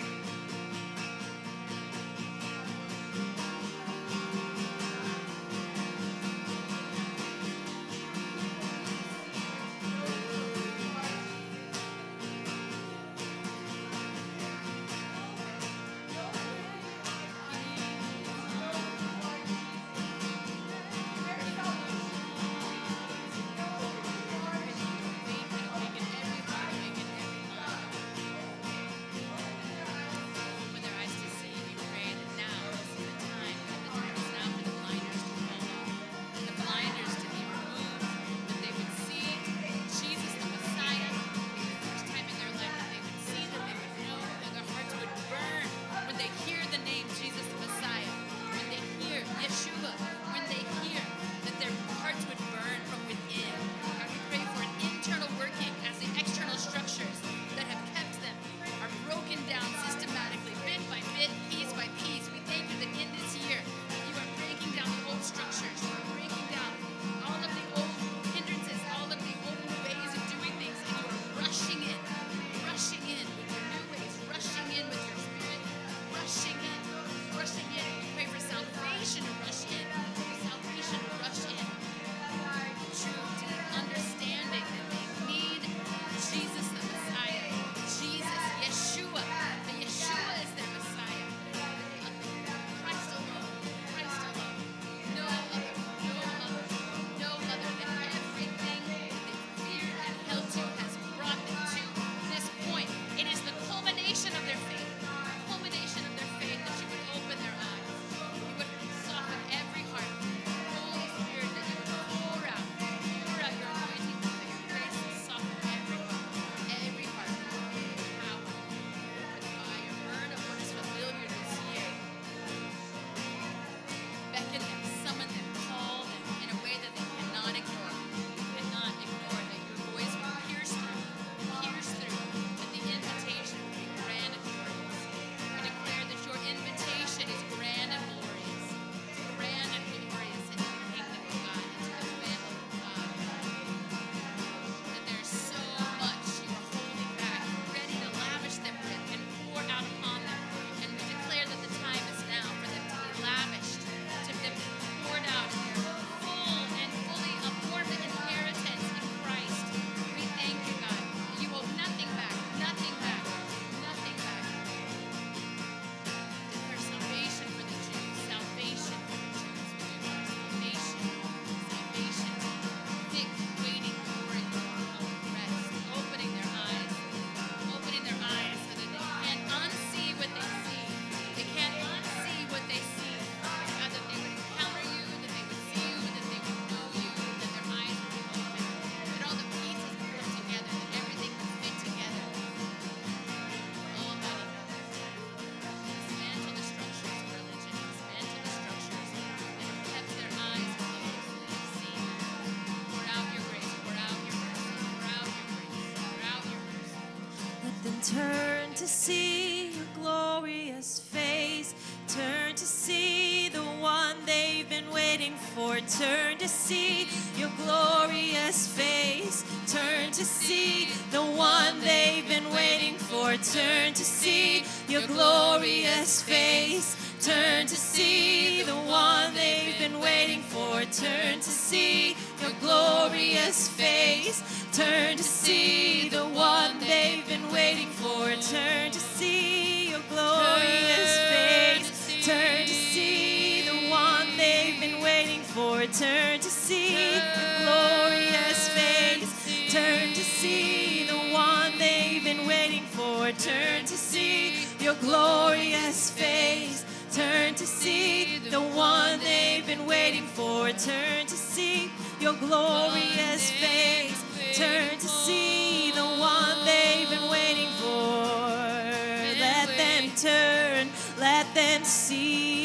Turn to see your glorious face. Turn to see the one they've been waiting for. Turn to see your glorious face. Turn to see the one they've been waiting for. Turn to see your glorious face. Turn to see the one they've been waiting for. Turn to see your glorious face. Turn to see the one they've been waiting for. Turn to see your glorious face. Turn to see the one they've been waiting for. Turn to see your glorious face. Turn to see the one they've been waiting for. Turn to see your glorious face. Turn to see the one they've been waiting for. Turn to see your glorious face. Turn to see the one they've been waiting for. Let them turn, let them see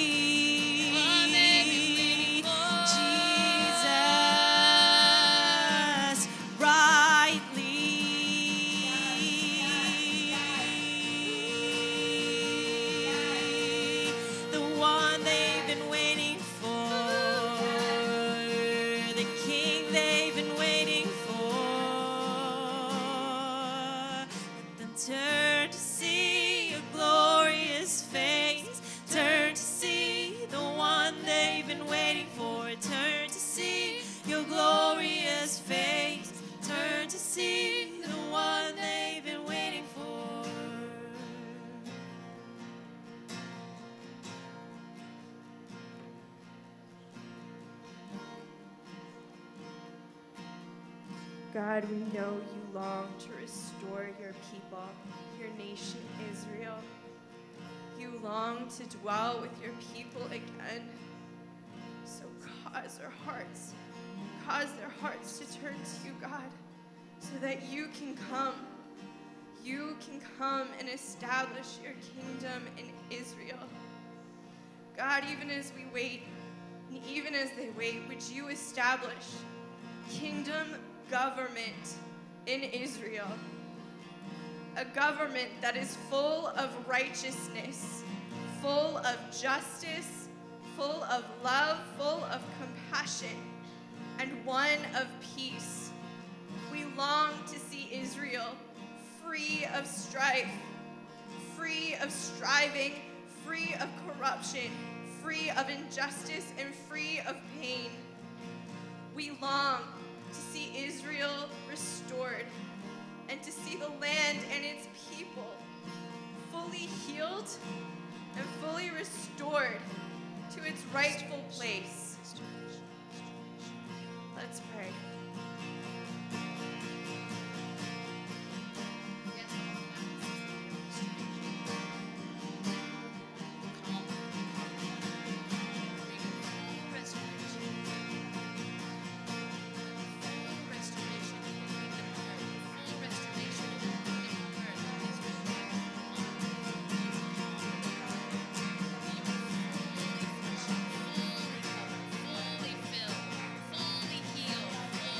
Jesus rightly. The one they've been waiting for, the King they've been waiting for. Let them turn to see your glorious face. Turn to see the one they've been waiting for. Turn to see your glorious face. Turn to see the one they've been waiting for. God, we know you long to restore your people, your nation, Israel. You long to dwell with your people again. So cause our hearts, cause their hearts to turn to you, God, so that you can come. You can come and establish your kingdom in Israel. God, even as we wait, and even as they wait, would you establish kingdom government in Israel? A government that is full of righteousness, full of justice, full of love, full of compassion, and one of peace. We long to see Israel free of strife, free of striving, free of corruption, free of injustice, and free of pain. We long to see Israel restored and to see the land and its people fully healed and fully restored to its rightful place. Let's pray. Fully filled, fully healed,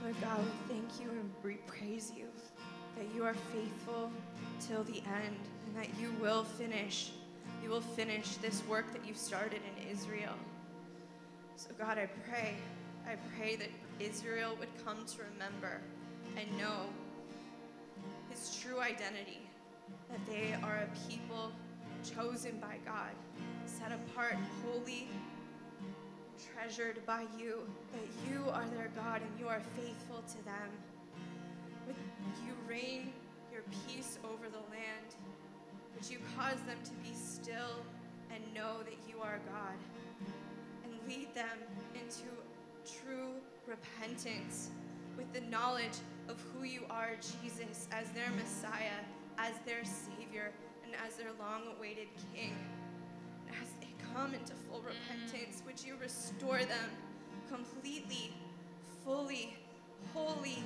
Lord God, we thank you and we praise you that you are faithful till the end and that you will finish. You will finish this work that you've started in Israel. So God, I pray, I pray that Israel would come to remember and know his true identity, that they are a people chosen by God, set apart, holy, treasured by you, that you are their God and you are faithful to them. Would you reign your peace over the land? Would you cause them to be still and know that you are God? And lead them into true repentance with the knowledge of who you are, Jesus, as their Messiah, as their Savior, and as their long-awaited King. And as they come into full repentance, would you restore them completely, fully, wholly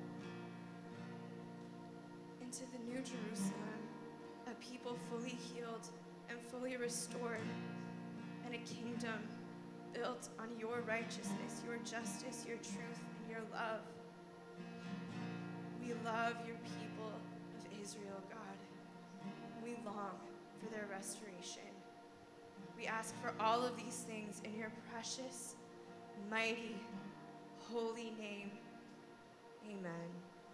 into the New Jerusalem, a people fully healed and fully restored, and a kingdom built on your righteousness, your justice, your truth, and your love. We love your people of Israel, God. We long for their restoration. We ask for all of these things in your precious, mighty, holy name. Amen.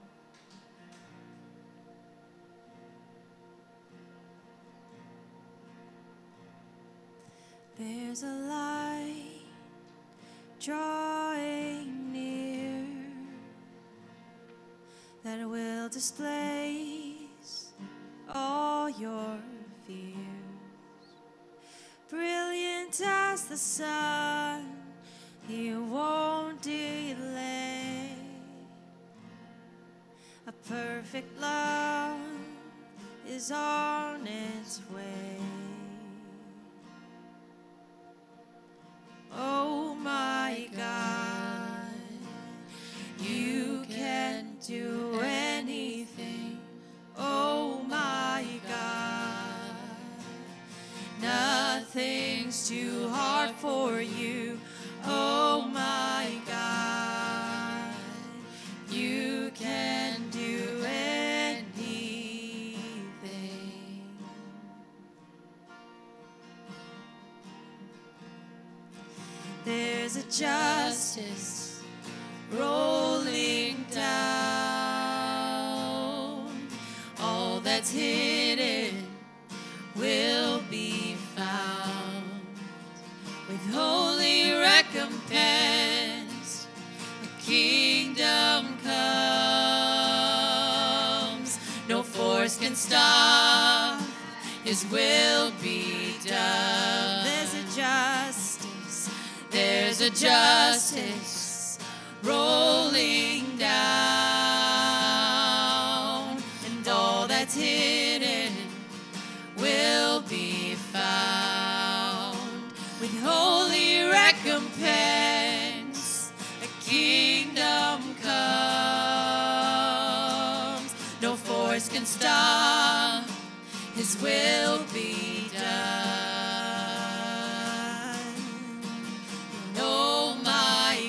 There's a light drawing near that will displace all your fears. Brilliant as the sun, he won't delay. A perfect love is on its way. Oh my God, you can do anything. Oh my God, nothing's too hard for you. Oh my God, you can do anything. There's a justice rolling down. All that's hidden will be found. With holy recompense, a kingdom comes. No force can stop, his will be done. There's a justice, there's a justice rolling down, and all that's hidden will be found. With holy recompense, a kingdom comes. No force can stop, his will be done. Oh my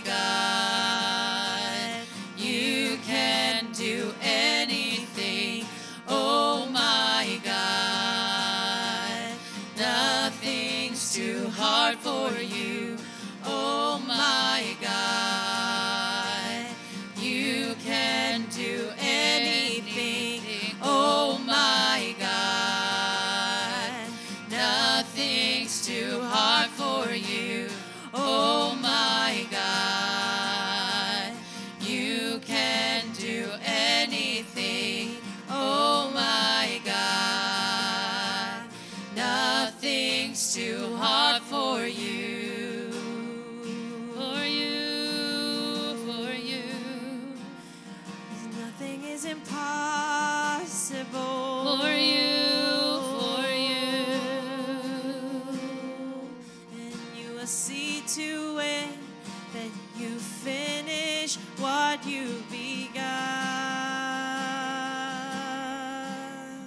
God, you can do anything. Oh my God, nothing's too hard for you. Oh my God, you can do anything. Oh my God, nothing's too hard for you. Oh my God, you can do anything. Oh my God, nothing's too hard for you. For you, for you. 'Cause nothing is impossible. For you, for you. And you will see to it that you finish what you begun.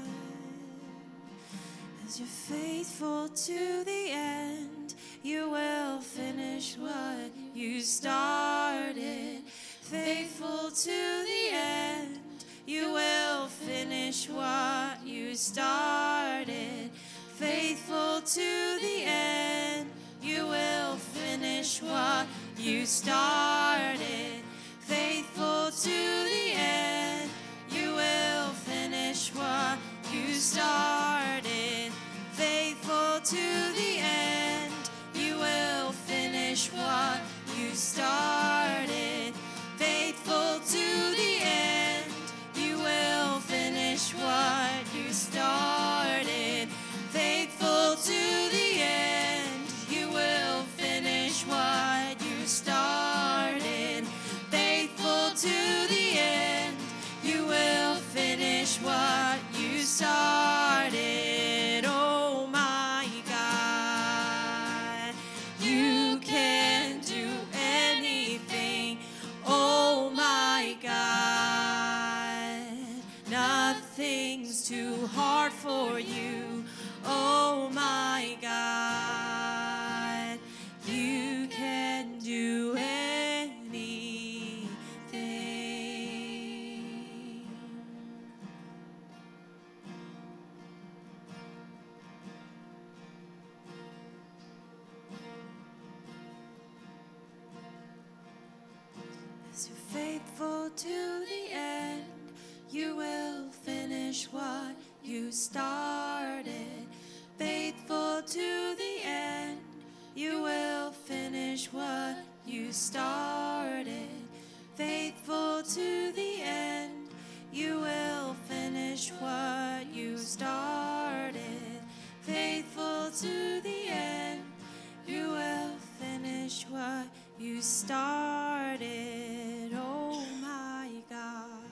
As you're faithful to the end, you will finish what you started. faithful to the end. You will finish what you started. Faithful to the end. You will finish what you started. Faithful to the end. You will finish what you started. Faithful to the end. You will finish what you started. Faithful to the end. You will finish what you started. Faithful to the end. You will finish what you started. Faithful to the end. You will finish what you started. Oh my God, you can do anything. Oh my God, nothing's too hard for you. Oh my God, you can do anything. As you're faithful to the end, you will finish what you started. Faithful to the end, you will finish what you started. Faithful to the end, you will finish what you started. Faithful to the end, you will finish what you started. Oh my God,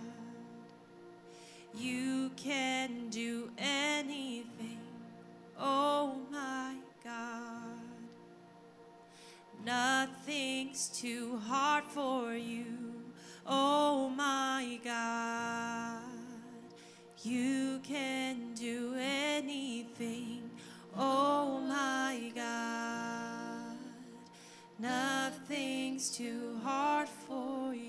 you can do anything. Oh my God, nothing's too hard for you. Oh my God, you can do anything. Oh my God, nothing's too hard for you.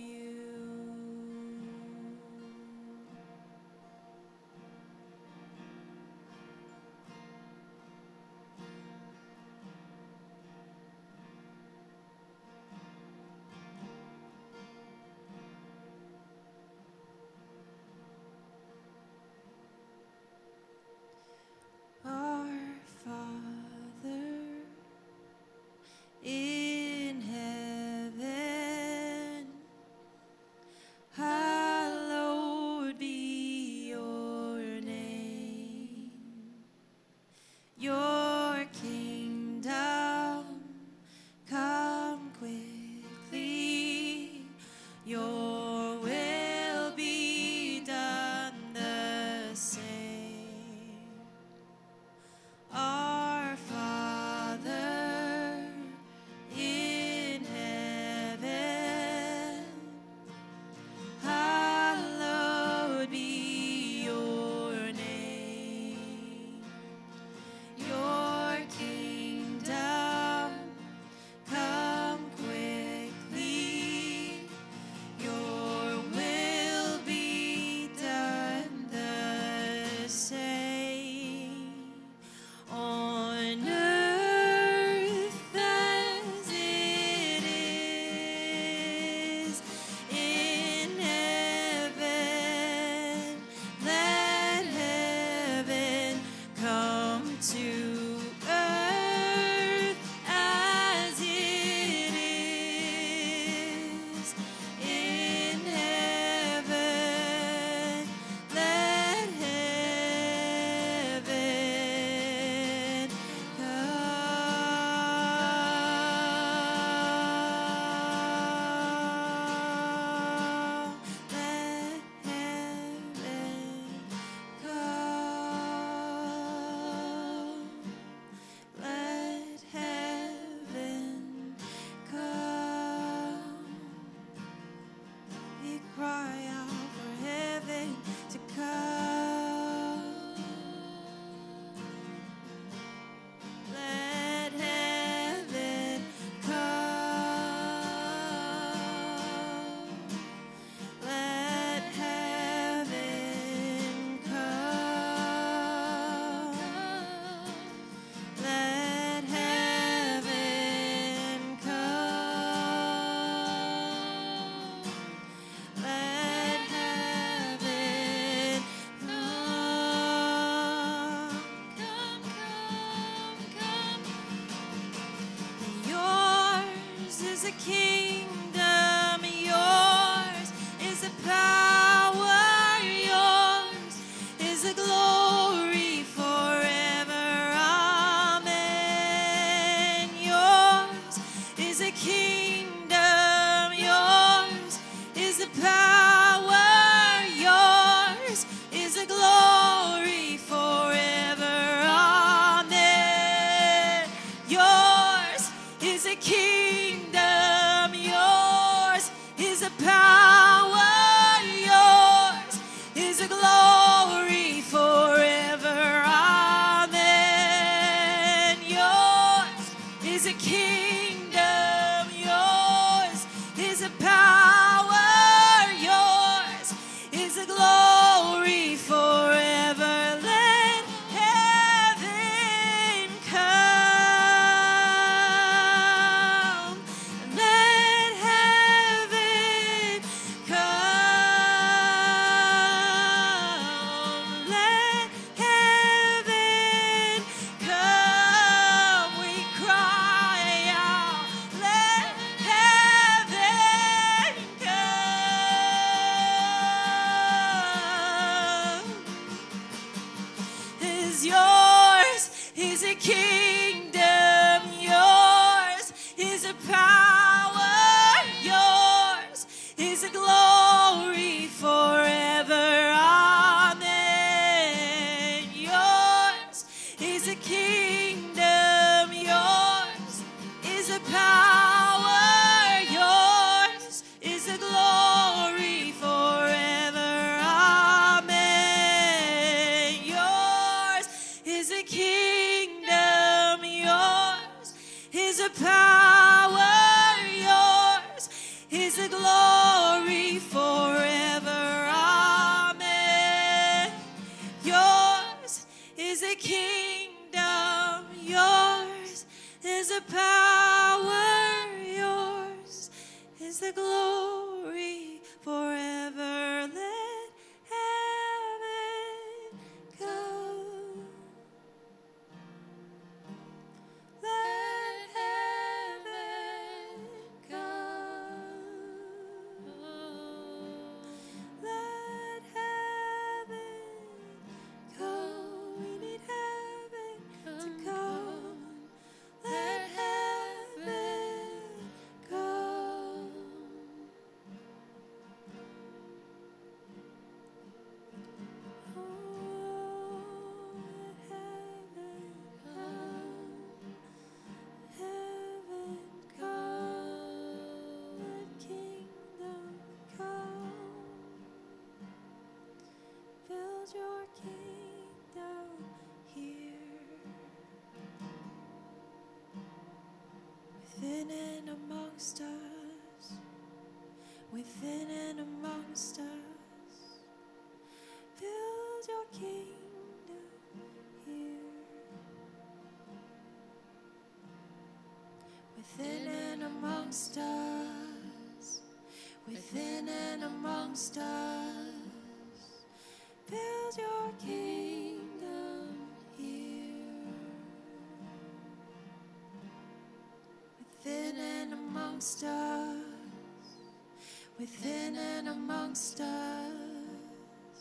Our Father in heaven, is a kingdom. Yours is a power. Yours is a glory forever. Amen. Yours is a kingdom. Yours is a power. Yours is a glory forever. Amen. Yours is a kingdom. Yours is a power. Yours is a glory forever. Amen. Yours is a kingdom. Yours is a power. Yours is the glory forever. Let heaven come. Let heaven come. Let heaven come. We need heaven to come. Let heaven come. Oh, let heaven come. Heaven come. Let kingdom come. Build your kingdom here. Within and amongst us, within and amongst us, build your kingdom here. Within and amongst us, within and amongst us, build your kingdom here. Within and amongst us, within and amongst us.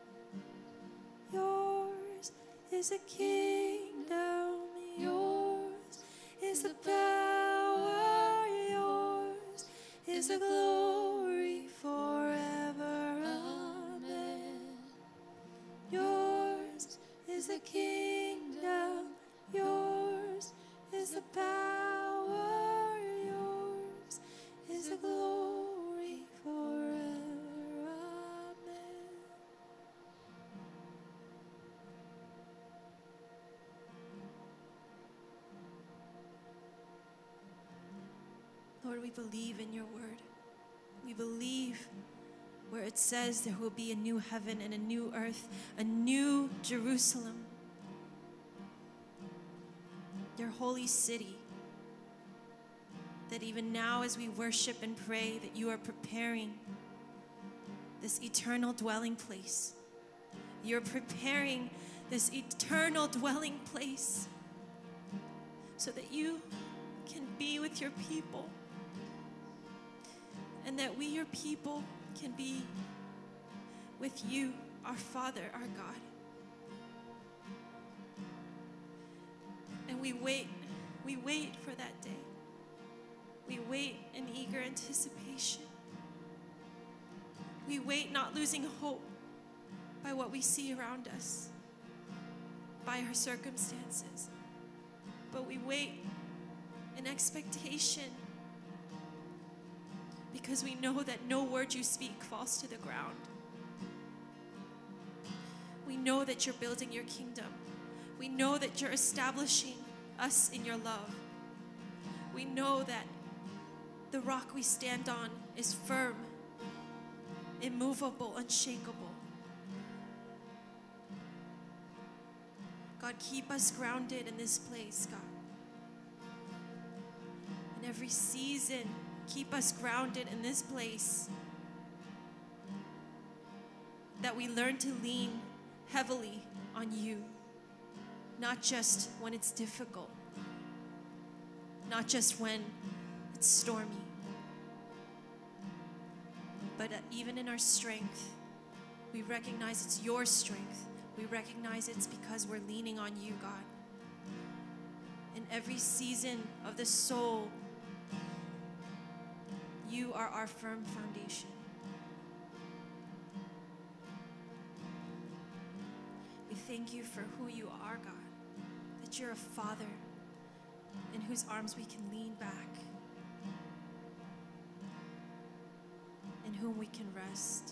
Yours is a kingdom. Yours is the power. Yours is the glory forever. Amen. Yours is the kingdom. Yours is the power. Yours is the glory forever. Amen. Lord, we believe in your word. We believe where it says there will be a new heaven and a new earth, a new Jerusalem, your holy city. That even now as we worship and pray, that you are preparing this eternal dwelling place. You're preparing this eternal dwelling place so that you can be with your people and that we, your people, can be with you, our Father, our God. And we wait, we wait for that day. We wait in eager anticipation. We wait not losing hope by what we see around us, by our circumstances, but we wait in expectation because we know that no word you speak falls to the ground. We know that you're building your kingdom. We know that you're establishing us in your love. We know that the rock we stand on is firm, immovable, unshakable. God, keep us grounded in this place, God. In every season, keep us grounded in this place. That we learn to lean heavily on you, not just when it's difficult, not just when it's stormy, but even in our strength, we recognize it's your strength. We recognize it's because we're leaning on you, God. every season of the soul, you are our firm foundation. We thank you for who you are, God, that you're a Father in whose arms we can lean back, in whom we can rest.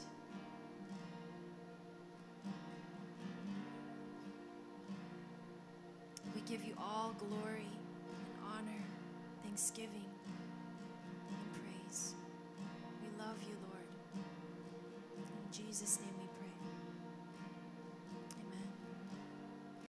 We give you all glory and honor, thanksgiving, and praise. We love you, Lord. In Jesus' name.